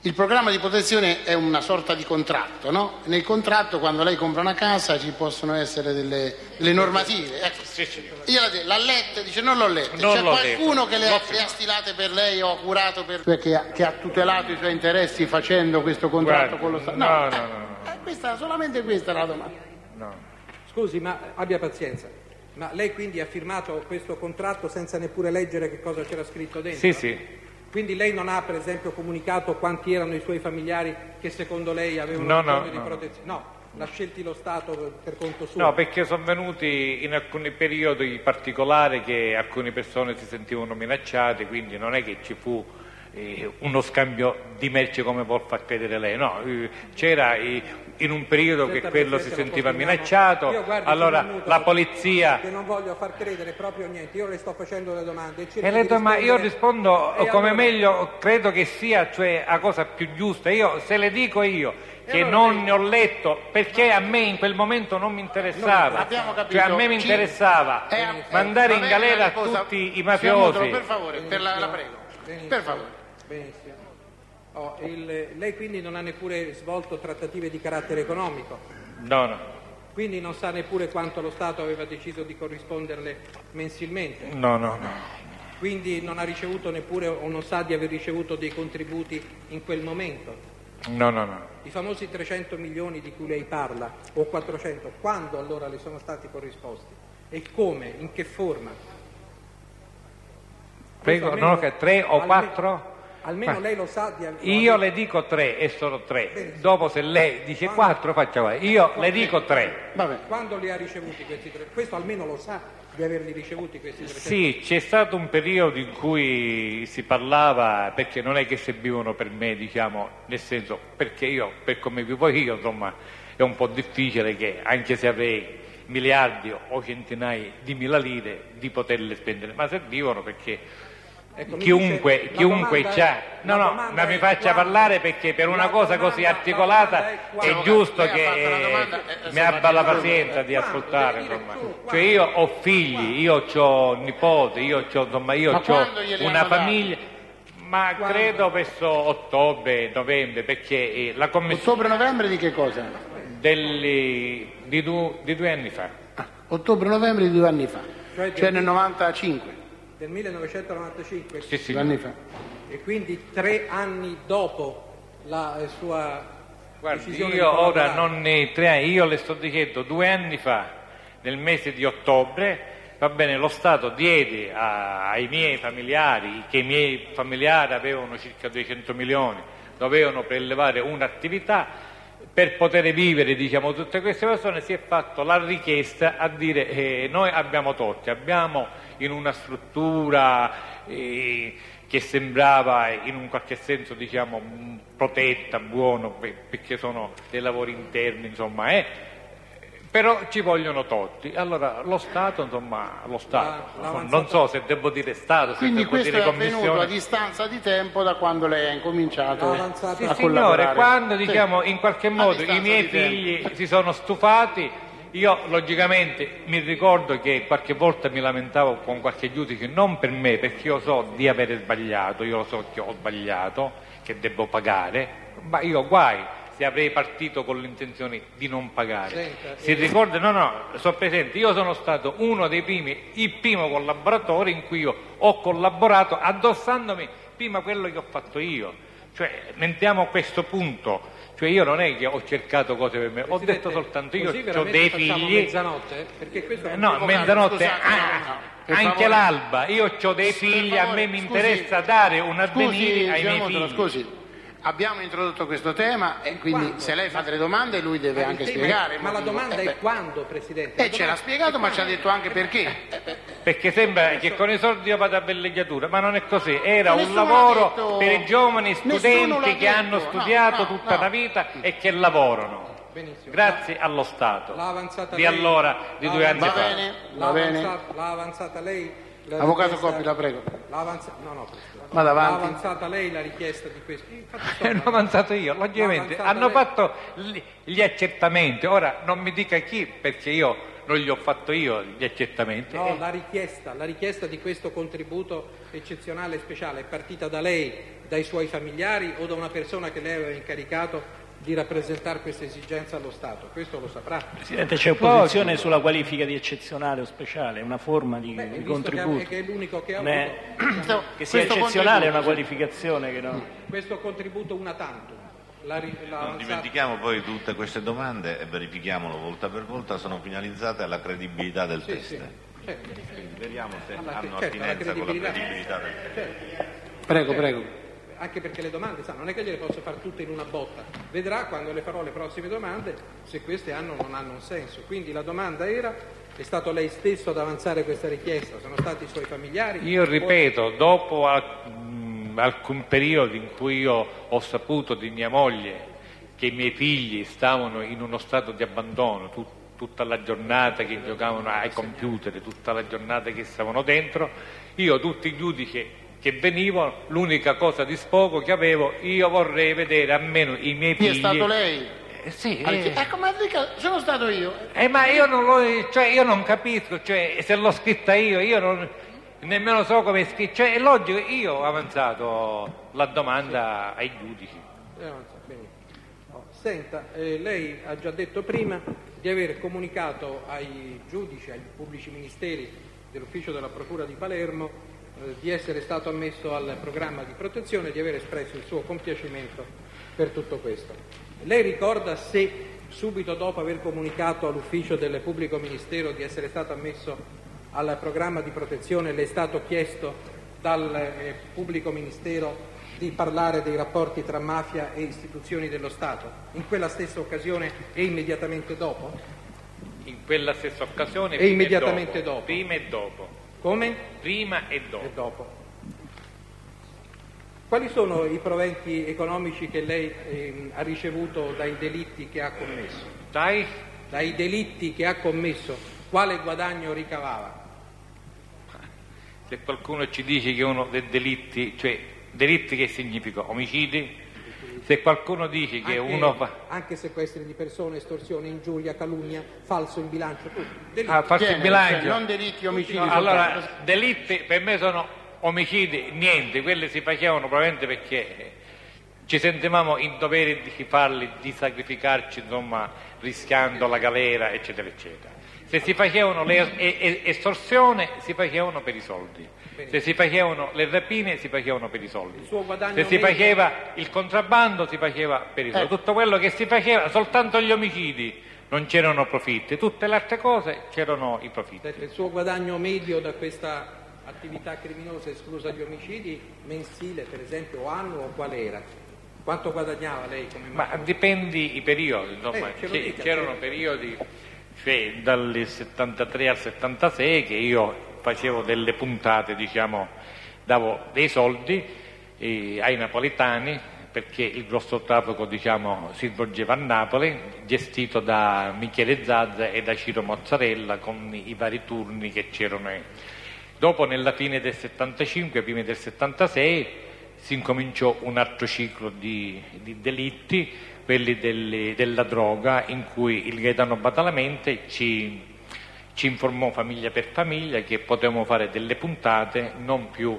Il programma di protezione è una sorta di contratto, no? Nel contratto, quando lei compra una casa, ci possono essere delle normative. Ecco. Io l'ha letta, dice non l'ho letta. C'è qualcuno che le ha stilate per lei o ha curato che ha tutelato i suoi interessi facendo questo contratto con lo Stato? No. Solamente questa è la domanda. No. Scusi, ma abbia pazienza. Ma lei quindi ha firmato questo contratto senza neppure leggere che cosa c'era scritto dentro? Sì. Quindi lei non ha, per esempio, comunicato quanti erano i suoi familiari che secondo lei avevano bisogno di protezione? No, l'ha scelti lo Stato per conto suo? No, perché sono venuti in alcuni periodi particolari che alcune persone si sentivano minacciate, quindi non è che ci fu uno scambio di merci come vuol far credere lei, no, c'era in un periodo che quello si sentiva minacciato, allora la polizia... Che non voglio far credere proprio niente, io le sto facendo le domande ma io rispondo come meglio credo che sia, cioè la cosa più giusta. Io se le dico che non ne ho letto, perché a me in quel momento non mi interessava, cioè a me mi interessava mandare in galera tutti i mafiosi. Per favore, la prego, per favore. Benissimo. Lei quindi non ha neppure svolto trattative di carattere economico? No. Quindi non sa neppure quanto lo Stato aveva deciso di corrisponderle mensilmente? No. Quindi non ha ricevuto neppure o non sa di aver ricevuto dei contributi in quel momento? No. I famosi 300 milioni di cui lei parla, o 400, quando allora le sono stati corrisposti? E come? In che forma? Prego, no, che 3 o 4? Almeno lei lo sa di io le dico 3 e sono 3. Dopo se lei dice 4 faccia vai. Io le dico 3. Vabbè. Quando li ha ricevuti questi 3? Questo almeno lo sa di averli ricevuti questi 3? Sì, c'è stato un periodo in cui si parlava, perché non è che servivano per me, diciamo, nel senso, perché io, per come vivo io, insomma, è un po' difficile che, anche se avrei miliardi o centinaia di mila lire, di poterle spendere, ma servivano perché... Ecco, chiunque c'ha... No, ma mi faccia parlare, perché per una cosa così articolata è giusto che mi abbia la pazienza di ascoltare, insomma. Cioè io ho figli, io ho nipoti, io ho una famiglia, ma credo verso ottobre, novembre, perché la commissione... Ottobre-novembre di che cosa? Di 2 anni fa. Ottobre-novembre di 2 anni fa, cioè nel 95. Del 1995? Sì. 2 anni fa. E quindi 3 anni dopo la sua decisione? Io ora non ne 3 anni, io le sto dicendo 2 anni fa, nel mese di ottobre, va bene, lo Stato diede ai miei familiari, che i miei familiari avevano circa 200 milioni, dovevano prelevare un'attività. Per poter vivere, diciamo, tutte queste persone si è fatto la richiesta a dire noi abbiamo torti, abbiamo in una struttura che sembrava in un qualche senso, diciamo, protetta, buono, perché sono dei lavori interni, insomma, però ci vogliono torti. Allora lo Stato, insomma, non so se devo dire Stato, se quindi devo dire Commissione. Quindi questo è avvenuto a distanza di tempo da quando lei ha incominciato a sì, signore, quando diciamo in qualche modo i miei figli si sono stufati, io logicamente mi ricordo che qualche volta mi lamentavo con qualche giudice, non per me, perché io so di avere sbagliato, io lo so che ho sbagliato, che devo pagare, ma io guai se avrei partito con l'intenzione di non pagare. Si ricorda? No, sono presente, io sono stato uno dei primi, il primo collaboratore in cui io ho collaborato addossandomi prima quello che ho fatto io, cioè mentiamo a questo punto, cioè io non è che ho cercato cose per me, ho detto soltanto io ho dei figli. Mezzanotte? Perché questo mezzanotte anche l'alba, io ho dei figli, a me mi interessa dare un avvenire ai miei figli. Scusi. Abbiamo introdotto questo tema e quindi quando? Se lei fa delle domande lui deve anche spiegare. Ma la domanda è quando, Presidente? Ce l'ha spiegato, ma ci ha detto anche perché. Perché sembra che con i soldi io vado a villeggiatura, ma non è così. Era un lavoro per i giovani studenti che hanno studiato tutta la vita e che lavorano. Benissimo. Grazie allo Stato di allora, di 2 anni fa. Va bene. L'ha avanzata lei? Avvocato Coppi, la prego. Ma l'ha avanzata lei la richiesta di questo? L'ho avanzato io, logicamente. Hanno fatto gli accertamenti. Ora non mi dica chi, perché io non li ho fatto io gli accertamenti. No, la richiesta di questo contributo eccezionale e speciale è partita da lei dai suoi familiari o da una persona che lei aveva incaricato di rappresentare questa esigenza allo Stato? Questo lo saprà. Presidente, c'è opposizione sulla qualifica di eccezionale o speciale, una forma di contributo. Che è l'unico che ha avuto. Che sia eccezionale è una qualificazione che no. Questo contributo una tantum. Non dimentichiamo poi tutte queste domande, e verifichiamolo volta per volta, sono finalizzate alla credibilità del test. Sì, certo. Quindi vediamo se hanno attinenza con la credibilità del test. Certo. Prego. Anche perché le domande, non è che gliele posso fare tutte in una botta, vedrà quando le farò le prossime domande se queste hanno o non hanno un senso. Quindi la domanda era: è stato lei stesso ad avanzare questa richiesta? Sono stati i suoi familiari? Io ripeto, dopo alcun periodo in cui io ho saputo di mia moglie che i miei figli stavano in uno stato di abbandono, tutta la giornata che giocavano ai computer, tutta la giornata che stavano dentro, io tutti i giudici che venivano, l'unica cosa di sfogo che avevo, io vorrei vedere almeno i miei figli. Chi è stato lei? Sì. Ma dica, sono stato io. Ma io io non capisco, se l'ho scritta io non, nemmeno so come è scritto, è logico, io ho avanzato la domanda ai giudici. Senta, lei ha già detto prima di aver comunicato ai giudici, ai pubblici ministeri dell'ufficio della Procura di Palermo di essere stato ammesso al programma di protezione e di aver espresso il suo compiacimento per tutto questo. Lei ricorda se subito dopo aver comunicato all'ufficio del pubblico ministero di essere stato ammesso al programma di protezione le è stato chiesto dal pubblico ministero di parlare dei rapporti tra mafia e istituzioni dello Stato, in quella stessa occasione e immediatamente dopo? In quella stessa occasione e immediatamente dopo. Prima e dopo. Come? Prima e dopo. Quali sono i proventi economici che lei ha ricevuto dai delitti che ha commesso? Dai delitti che ha commesso, quale guadagno ricavava? Se qualcuno ci dice che uno dei delitti, delitti che significa omicidi, se qualcuno dice che uno fa... Anche sequestri di persone, estorsione, ingiuria, calunnia, falso in bilancio, tutti. Falso in bilancio. Non delitti, omicidi. No, allora, delitti per me sono omicidi, niente, quelli si facevano probabilmente perché ci sentivamo in dovere di farli, di sacrificarci, insomma, rischiando la galera, eccetera, eccetera. Se si facevano le estorsioni, si facevano per i soldi. Se si facevano le rapine, si facevano per i soldi. Se si faceva il contrabbando, si faceva per i soldi. Tutto quello che si faceva, soltanto gli omicidi non c'erano profitti, tutte le altre cose c'erano i profitti. Il suo guadagno medio da questa attività criminosa, esclusa gli omicidi, mensile per esempio, o annuo, qual era? Quanto guadagnava lei come Ma dipende i periodi, insomma, c'erano periodi, dal 73 al 76 che io facevo delle puntate, davo dei soldi ai napoletani perché il grosso traffico si svolgeva a Napoli, gestito da Michele Zazza e da Ciro Mozzarella con i vari turni che c'erano. Dopo, nella fine del 75, prima del 76, si incominciò un altro ciclo di delitti, quelli della droga, in cui il Gaetano Badalamenti ci informò famiglia per famiglia che potevamo fare delle puntate, non più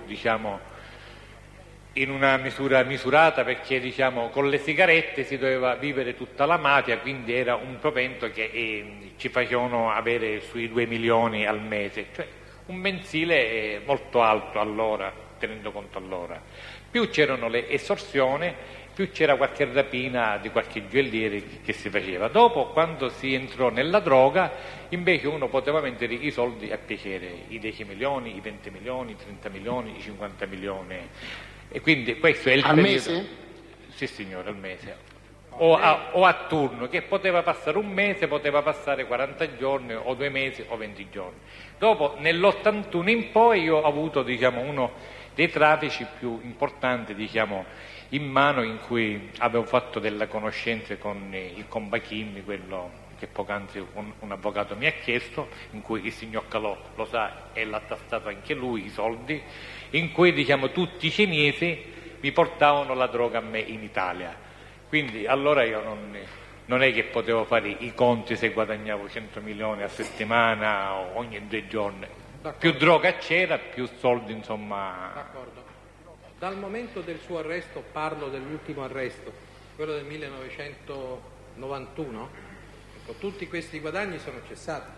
in una misura misurata, perché con le sigarette si doveva vivere tutta la mafia, quindi era un provento che ci facevano avere sui 2 milioni al mese, cioè un mensile molto alto allora, tenendo conto allora. Più c'erano le estorsioni, più c'era qualche rapina di qualche gioielliere che si faceva. Dopo, quando si entrò nella droga, invece uno poteva mettere i soldi a piacere, i 10 milioni, i 20 milioni, i 30 milioni, i 50 milioni. E quindi questo è il al periodo. Mese? Sì, signore, al mese. O a turno, che poteva passare un mese, poteva passare 40 giorni, o 2 mesi, o 20 giorni. Dopo, nell'81 in poi, io ho avuto uno dei traffici più importanti, in mano, in cui avevo fatto delle conoscenze con il Compagni, quello che poc'anzi un avvocato mi ha chiesto, in cui il signor Calò lo sa e l'ha tastato anche lui, i soldi, in cui tutti i cinesi mi portavano la droga a me in Italia. Quindi allora io non è che potevo fare i conti se guadagnavo 100 milioni a settimana o ogni 2 giorni. Più droga c'era, più soldi, insomma. D'accordo. Dal momento del suo arresto, parlo dell'ultimo arresto, quello del 1991, ecco, tutti questi guadagni sono cessati.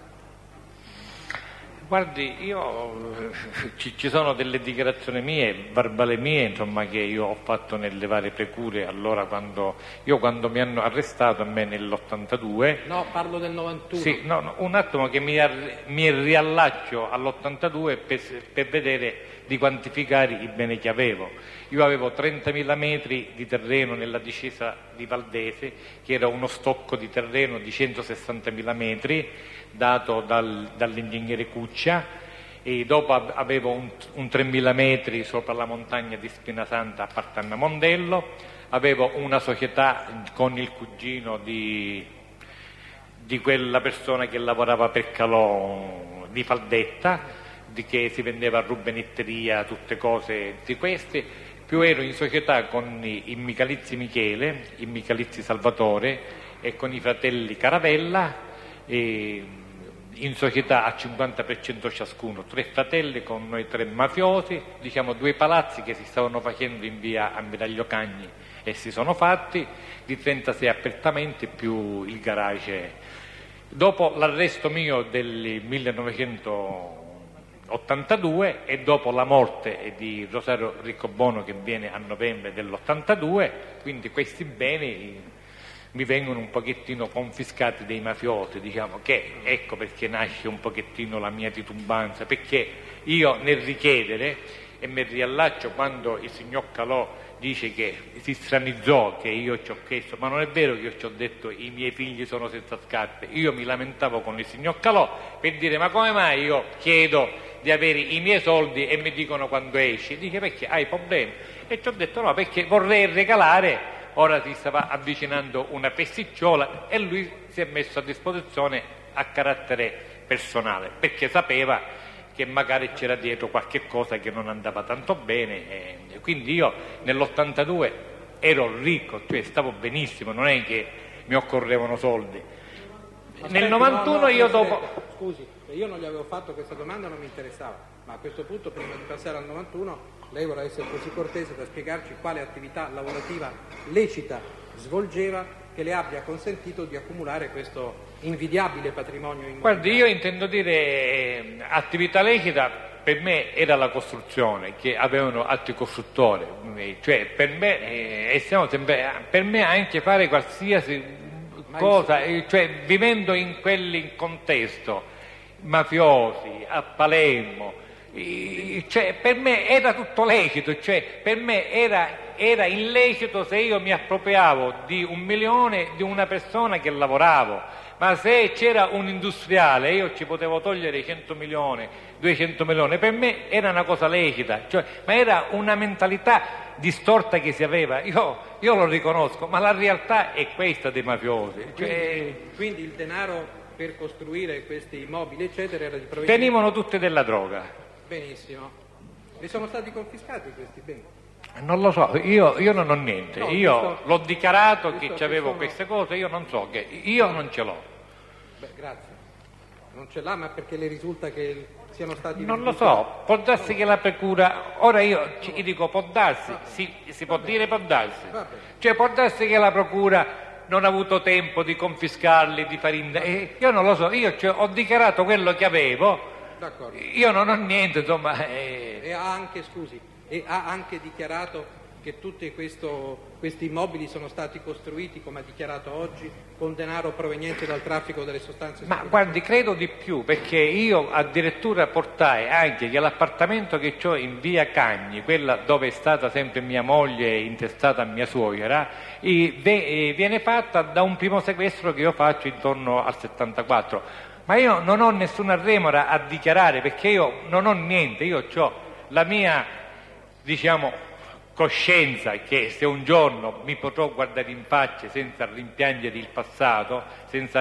Guardi, ci sono delle dichiarazioni mie, verbali mie, insomma, che io ho fatto nelle varie procure, allora quando mi hanno arrestato, a me nell'82... No, parlo del 91. Sì, no, un attimo che mi riallaccio all'82 per vedere, di quantificare i beni che avevo. Io avevo 30.000 metri di terreno nella discesa di Valdese, che era uno stocco di terreno di 160.000 metri, dato dall'ingegnere Cuccia, e dopo avevo un 3.000 metri sopra la montagna di Spinasanta a Partanna Mondello, avevo una società con il cugino di quella persona che lavorava per Calò di Faldetta, che si vendeva rubinetteria, tutte cose di queste, più ero in società con i Michalizzi Michele, i Michalizzi Salvatore e con i fratelli Caravella, e in società a 50% ciascuno, 3 fratelli con noi 3 mafiosi, diciamo 2 palazzi che si stavano facendo in via Ammiraglio Cagni e si sono fatti, di 36 appartamenti più il garage. Dopo l'arresto mio del 1982 e dopo la morte di Rosario Riccobono, che viene a novembre dell'82, quindi questi beni mi vengono un pochettino confiscati dai mafiosi, diciamo, che ecco perché nasce un pochettino la mia titubanza, perché io nel richiedere, e mi riallaccio quando il signor Calò dice che si stranizzò che io ci ho chiesto, ma non è vero che io ci ho detto i miei figli sono senza scarpe, io mi lamentavo con il signor Calò per dire ma come mai io chiedo di avere i miei soldi e mi dicono quando esci, dice perché hai problemi, e ci ho detto no, perché vorrei regalare. Ora si stava avvicinando una festicciola e lui si è messo a disposizione a carattere personale, perché sapeva che magari c'era dietro qualche cosa che non andava tanto bene, e quindi io nell'82 ero ricco, cioè stavo benissimo, non è che mi occorrevano soldi. Aspetti, nel 91 io dopo... Scusi, io non gli avevo fatto questa domanda, non mi interessava, ma a questo punto prima di passare al 91 lei vorrà essere così cortese da spiegarci quale attività lavorativa lecita svolgeva che le abbia consentito di accumulare questo invidiabile patrimonio immobiliare. Guardi, io intendo dire attività lecita, per me era la costruzione, che avevano altri costruttori, cioè per me anche fare qualsiasi cosa, cioè vivendo in quel contesto, mafiosi, a Palermo, cioè per me era tutto lecito, cioè per me era illecito se io mi appropriavo di 1 milione di una persona che lavoravo, ma se c'era un industriale io ci potevo togliere 100 milioni, 200 milioni, per me era una cosa lecita, cioè, ma era una mentalità distorta che si aveva, io lo riconosco, ma la realtà è questa dei mafiosi. Quindi il denaro per costruire questi immobili eccetera era di provenienza... Venivano tutte della droga. Benissimo. E sono stati confiscati questi beni? Non lo so, io non ho niente, no, io l'ho dichiarato che avevo queste cose, io non so, che io non ce l'ho. Beh, grazie. Non ce l'ha, ma perché le risulta che siano stati... Non lo so, può darsi che la procura, ora io dico può darsi, si può dire può darsi, cioè può darsi che la procura non ha avuto tempo di confiscarli, di fare io non lo so, io ho dichiarato quello che avevo. D'accordo. Io non ho niente, insomma. E ha anche dichiarato che tutti questi immobili sono stati costruiti, come ha dichiarato oggi, con denaro proveniente dal traffico delle sostanze Ma guardi, credo di più, perché io addirittura portai anche che l'appartamento che ho in via Cagni, quella dove è stata sempre mia moglie intestata a mia suocera, viene fatta da un primo sequestro che io faccio intorno al 74. Ma io non ho nessuna remora a dichiarare, perché io non ho niente, io ho la mia, diciamo, coscienza, che se un giorno mi potrò guardare in faccia senza rimpiangere il passato, senza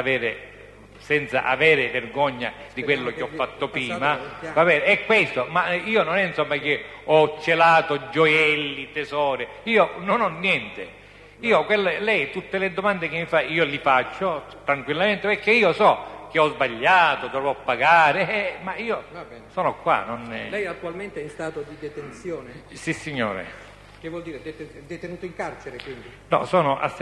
avere vergogna di quello che ho fatto prima, va bene, è questo, ma io non è insomma che ho celato gioielli, tesori, io non ho niente. Lei tutte le domande che mi fa io li faccio tranquillamente, perché io so che ho sbagliato, dovrò pagare, ma io sono qua. Lei attualmente è in stato di detenzione? Sì, signore. Che vuol dire? Detenuto in carcere, quindi? No, sono a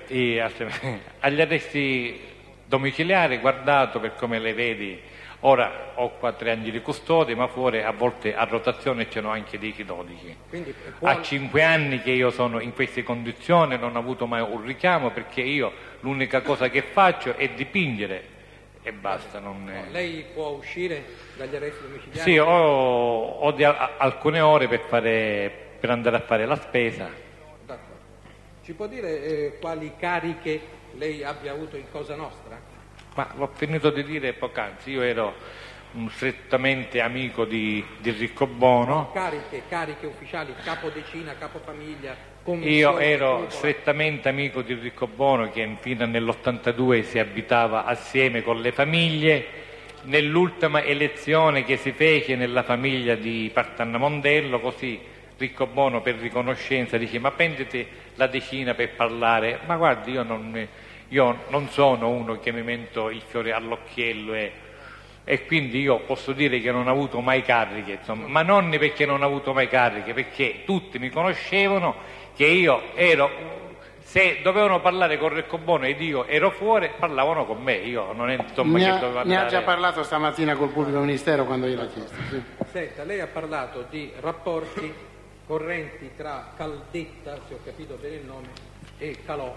agli arresti domiciliari, guardato per come le vedi. Ora ho qua 3 anni di custodia, ma fuori a volte a rotazione c'erano anche 10-12. A 5 anni che io sono in queste condizioni, non ho avuto mai un richiamo, perché io l'unica cosa che faccio è dipingere e basta. Lei può uscire dagli arresti domiciliari? Sì, ho alcune ore per andare a fare la spesa. D'accordo. Ci può dire quali cariche lei abbia avuto in Cosa Nostra? Ma l'ho finito di dire poc'anzi, io ero strettamente amico di Riccobono. Cariche ufficiali, capodecina, capofamiglia, io ero strettamente amico di Riccobono, che fino nell'82 si abitava assieme con le famiglie. Nell'ultima elezione che si fece nella famiglia di Partanna Mondello, così Riccobono per riconoscenza dice: ma prendete la decina per parlare. Ma guardi, io non sono uno che mi mento il fiore all'occhiello e quindi io posso dire che non ho avuto mai cariche, insomma. Ma non perché non ho avuto mai cariche, perché tutti mi conoscevano che io ero, se dovevano parlare con Riccobono ed io ero fuori, parlavano con me, io non insomma che dovevo andare. Ne ha già parlato stamattina col pubblico ministero quando gliel'ha chiesto. Sì. Senta, lei ha parlato di rapporti correnti tra Caldetta, se ho capito bene il nome, e Calò.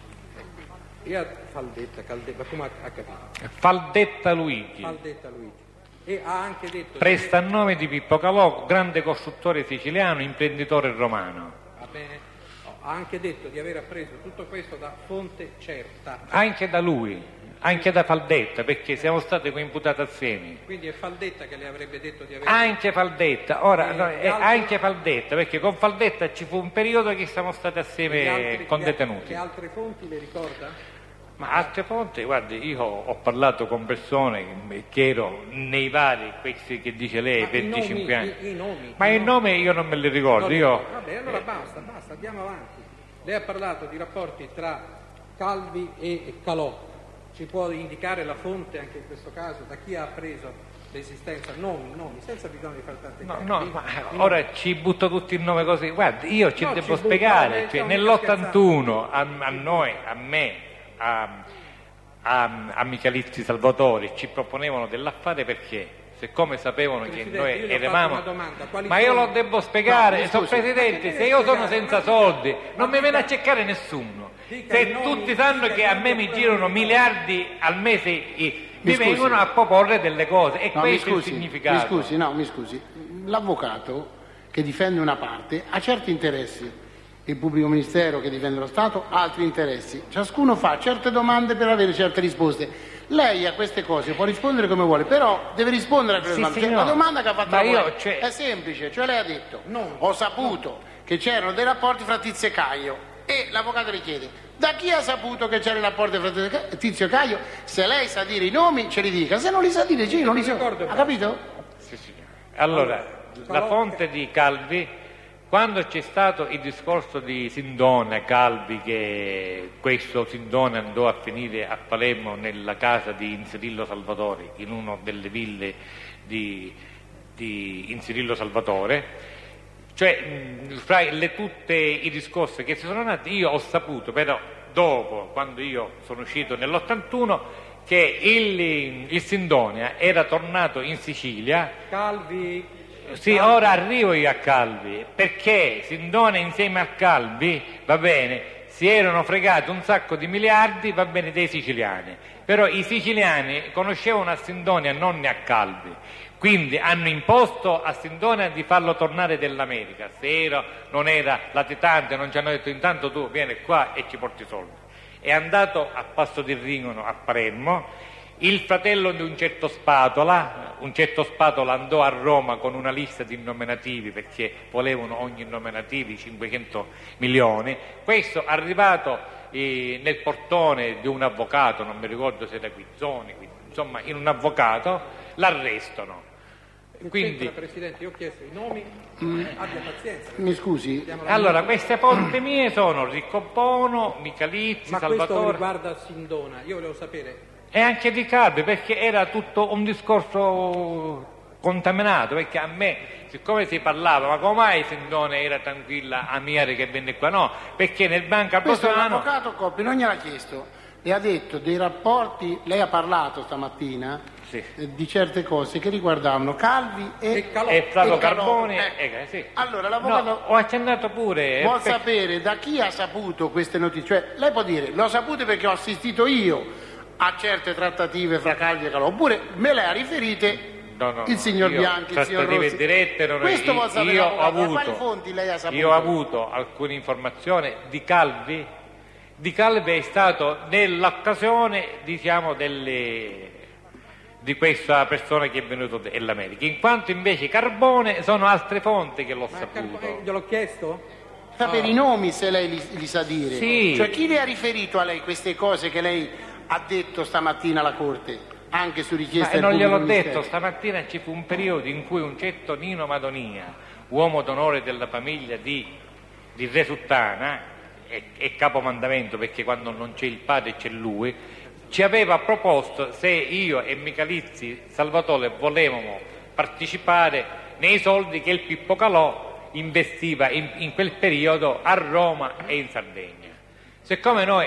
Faldetta, ma come ha capito? Faldetta Luigi. E ha anche detto... Prestannome di Pippo Calò, grande costruttore siciliano, imprenditore romano. Va bene. Ha anche detto di aver appreso tutto questo da fonte certa. Anche da lui, anche da Faldetta, perché siamo stati coimputati assieme. Quindi è Faldetta che le avrebbe detto di aver... Anche Faldetta, anche Faldetta, perché con Faldetta ci fu un periodo che siamo stati assieme con detenuti. Che altre fonti le ricorda? Ma altre fonti, guardi, io ho parlato con persone che ero nei vari, questi che dice lei, 25 anni. I nomi. Ma il nome io non me li ricordo. Vabbè, allora basta, andiamo avanti. Lei ha parlato di rapporti tra Calvi e Calò. Ci può indicare la fonte anche in questo caso? Da chi ha appreso l'esistenza? Nomi, senza bisogno di fare tante cose. No, ma ora ci butto tutti il nome così. Guardi, io ci devo spiegare, cioè, nell'81 a me, a Michalizzi Salvatori ci proponevano dell'affare perché siccome sapevano che noi eravamo, ma io lo devo spiegare, sono Presidente, se io sono senza soldi non mi viene a cercare nessuno, se tutti sanno che a me mi girano miliardi al mese mi vengono a proporre delle cose e questo è il significato. Mi scusi, l'avvocato che difende una parte ha certi interessi, il pubblico ministero che difende lo Stato ha altri interessi, ciascuno fa certe domande per avere certe risposte. Lei a queste cose può rispondere come vuole, però deve rispondere a quelle domande. La domanda che ha fatto è semplice, cioè lei ha detto ho saputo che c'erano dei rapporti fra Tizio e Caio e l'avvocato le chiede da chi ha saputo che c'erano i rapporti fra Tizio e Caio? Se lei sa dire i nomi ce li dica, se non li sa dire io non li so. Ha capito? Sì. Allora, la fonte di Calvi, quando c'è stato il discorso di Sindona, Calvi, che questo Sindona andò a finire a Palermo nella casa di Insirillo Salvatore, in una delle ville di Insirillo Salvatore, cioè fra tutti i discorsi che si sono nati, io ho saputo però dopo, quando io sono uscito nell'81, che il Sindona era tornato in Sicilia. Calvi... Sì, ora arrivo io a Calvi, perché Sindona insieme a Calvi, va bene, si erano fregati un sacco di miliardi, va bene, dei siciliani, però i siciliani conoscevano a Sindona e non a Calvi, quindi hanno imposto a Sindona di farlo tornare dell'America, se non era latitante, non ci hanno detto intanto tu vieni qua e ci porti i soldi. È andato a Passo di Ringono a Palermo. Il fratello di un certo Spatola andò a Roma con una lista di nominativi perché volevano ogni nominativi 500 milioni. Questo arrivato nel portone di un avvocato, non mi ricordo se era Guizzoni, insomma in un avvocato, l'arrestano. Quindi, Presidente, io ho chiesto i nomi, abbia pazienza. Mi scusi. Allora, queste fonti mie sono Riccobono, Michalizzi, Salvatore. Ma questo riguarda Sindona, io volevo sapere... E anche di Calvi, perché era tutto un discorso contaminato, perché a me, siccome si parlava, ma come mai Sindone era tranquilla a Miari che venne qua? No, perché nel Banco Albosano... L'avvocato Coppi non gliel'ha chiesto, le ha detto dei rapporti, lei ha parlato stamattina di certe cose che riguardavano Calvi e Flavio Carboni. Sì. Allora l'avvocato ho accennato pure. Vuol sapere da chi ha saputo queste notizie, cioè lei può dire l'ho sapute perché ho assistito io a certe trattative fra Calvi e Calò, oppure me le ha riferite il signor Bianchi, il signor Rossi. Dirette, questo vuol sapere io ho avuto, quali fonti lei ha saputo? Io ho avuto alcune informazioni di Calvi. Di Calvi è stato nell'occasione, diciamo, di questa persona che è venuta dall'America, in quanto invece Carbone sono altre fonti che l'ho saputo. Gliel'ho chiesto? Sapere i nomi, se lei li sa dire. Sì. Cioè chi le ha riferito a lei queste cose che lei ha detto stamattina alla Corte, anche su richiesta del pubblico ministero? Non gliel'ho detto, stamattina ci fu un periodo in cui un certo Nino Madonia, uomo d'onore della famiglia di Re Suttana, e capomandamento, perché quando non c'è il padre c'è lui, ci aveva proposto se io e Michalizzi Salvatore volevamo partecipare nei soldi che il Pippo Calò investiva in quel periodo a Roma e in Sardegna. Siccome noi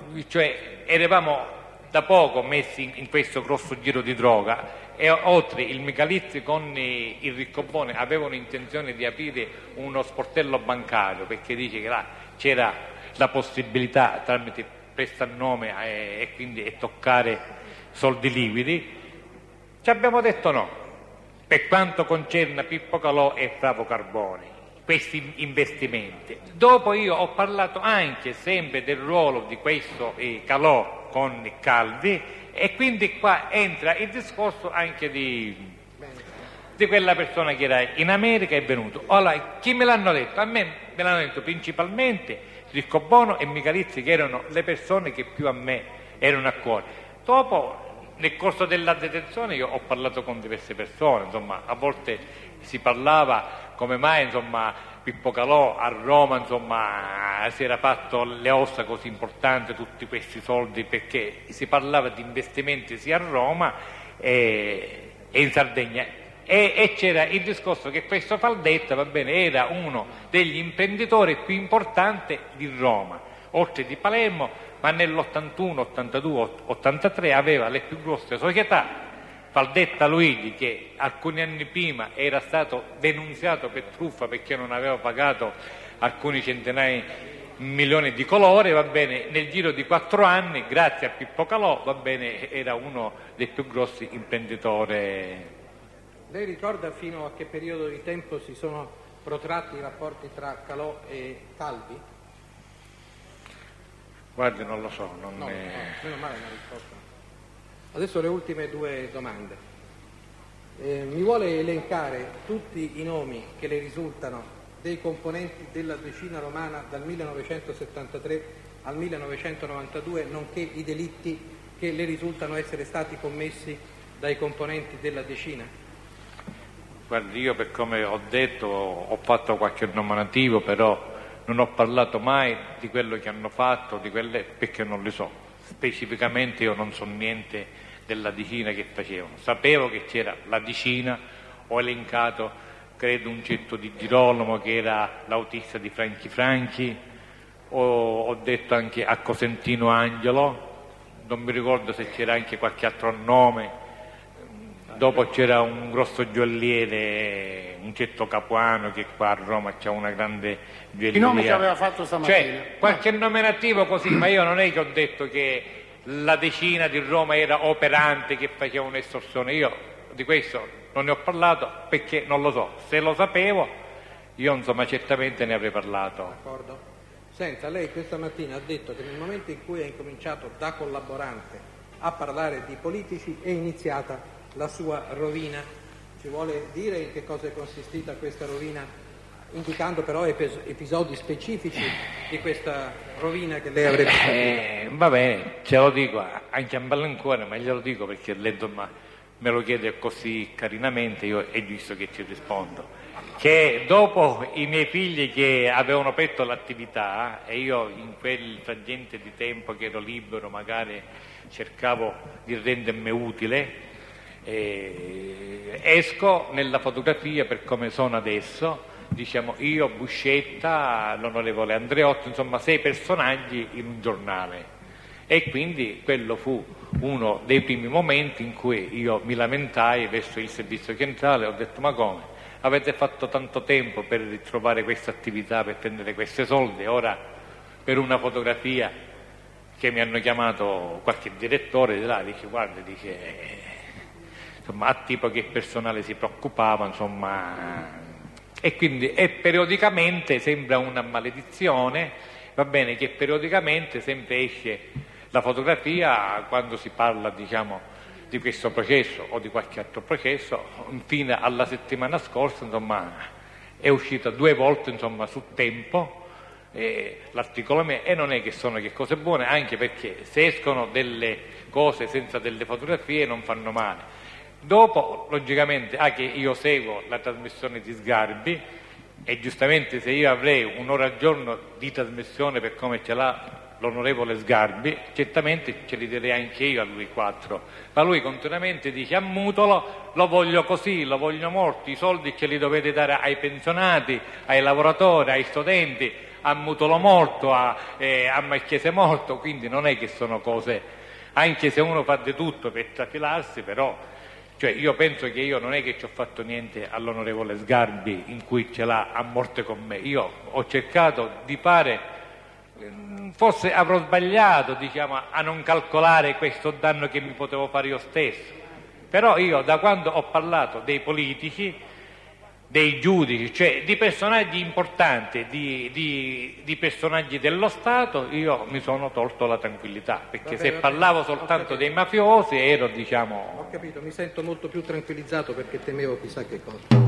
eravamo da poco messi in questo grosso giro di droga, e oltre il Michalizzi con il Riccobone avevano intenzione di aprire uno sportello bancario, perché dice che là c'era la possibilità tramite prestanome e quindi toccare soldi liquidi, ci abbiamo detto no, per quanto concerne Pippo Calò e Flavio Carboni, questi investimenti. Dopo io ho parlato anche sempre del ruolo di questo Calò con Calvi, e quindi qua entra il discorso anche di quella persona che era in America e è venuto. Allora, chi me l'hanno detto? A me me l'hanno detto principalmente Riccobono e Michalizzi, che erano le persone che più a me erano a cuore. Dopo, nel corso della detenzione, io ho parlato con diverse persone, insomma, a volte si parlava come mai, insomma, Pippo Calò a Roma, insomma, si era fatto le ossa così importanti, tutti questi soldi, perché si parlava di investimenti sia a Roma e in Sardegna. E c'era il discorso che questo Faldetta, va bene, era uno degli imprenditori più importanti di Roma, oltre di Palermo, ma nell'81, 82, 83 aveva le più grosse società. Faldetta Luigi, che alcuni anni prima era stato denunziato per truffa perché non aveva pagato alcuni centinaia milioni di colore, va bene, nel giro di 4 anni, grazie a Pippo Calò, va bene, era uno dei più grossi imprenditori. Lei ricorda fino a che periodo di tempo si sono protratti i rapporti tra Calò e Calvi? Guardi, non lo so. Meno male una risposta. Adesso le ultime 2 domande. Mi vuole elencare tutti i nomi che le risultano dei componenti della decina romana dal 1973 al 1992, nonché i delitti che le risultano essere stati commessi dai componenti della decina? Guardi, io per come ho detto ho fatto qualche nominativo, però non ho parlato mai di quello che hanno fatto, perché non li so. Specificamente io non so niente della decina che facevano. Sapevo che c'era la decina, ho elencato, credo, un certo di Girolamo che era l'autista di Franchi, ho detto anche a Cosentino Angelo, non mi ricordo se c'era anche qualche altro nome. Dopo c'era un grosso gioielliere, un certo Capuano, che qua a Roma c'è una grande gioielleria. I nomi che aveva fatto stamattina. Cioè, qualche nominativo così, ma io non è che ho detto che la decina di Roma era operante, che faceva un'estorsione. Io di questo non ne ho parlato perché non lo so. Se lo sapevo, io insomma certamente ne avrei parlato. D'accordo. Senta, lei questa mattina ha detto che nel momento in cui ha incominciato da collaborante a parlare di politici è iniziata la sua rovina. Ci vuole dire in che cosa è consistita questa rovina, indicando però episodi specifici di questa rovina che lei avrebbe fatto? Va bene, ce lo dico anche a malincuore, ma glielo dico perché lei me lo chiede così carinamente, io è giusto che ci rispondo. Che dopo i miei figli che avevano aperto l'attività e io in quel frangente di tempo che ero libero magari cercavo di rendermi utile, Esco nella fotografia per come sono adesso, diciamo io, Buscetta, l'onorevole Andreotti, insomma 6 personaggi in un giornale, e quindi quello fu uno dei primi momenti in cui io mi lamentai verso il servizio centrale. Ho detto: ma come? Avete fatto tanto tempo per ritrovare questa attività, per prendere questi soldi, ora per una fotografia, che mi hanno chiamato qualche direttore di là, dice: guarda, dice, insomma, a tipo che il personale si preoccupava, insomma, e quindi periodicamente sembra una maledizione, va bene, che periodicamente sempre esce la fotografia quando si parla, diciamo, di questo processo o di qualche altro processo. Infine alla settimana scorsa, insomma, è uscita 2 volte, insomma, su Tempo l'articolo mio, e non è che sono che cose buone, anche perché se escono delle cose senza delle fotografie non fanno male. Dopo, logicamente, che io seguo la trasmissione di Sgarbi, e giustamente se io avrei un'ora al giorno di trasmissione per come ce l'ha l'onorevole Sgarbi, certamente ce li direi anche io a lui 4, ma lui continuamente dice: a Mutolo lo voglio così, lo voglio morto, i soldi ce li dovete dare ai pensionati, ai lavoratori, ai studenti, a Mutolo morto, a Marchese morto. Quindi non è che sono cose, anche se uno fa di tutto per trafilarsi, però, cioè, io penso che io non è che ci ho fatto niente all'onorevole Sgarbi in cui ce l'ha a morte con me. Io ho cercato di fare, forse avrò sbagliato, diciamo, a non calcolare questo danno che mi potevo fare io stesso, però io, da quando ho parlato dei politici, dei giudici, cioè di personaggi importanti, di personaggi dello Stato, io mi sono tolto la tranquillità, perché se parlavo soltanto dei mafiosi ero, diciamo... Ho capito, mi sento molto più tranquillizzato, perché temevo chissà che cosa.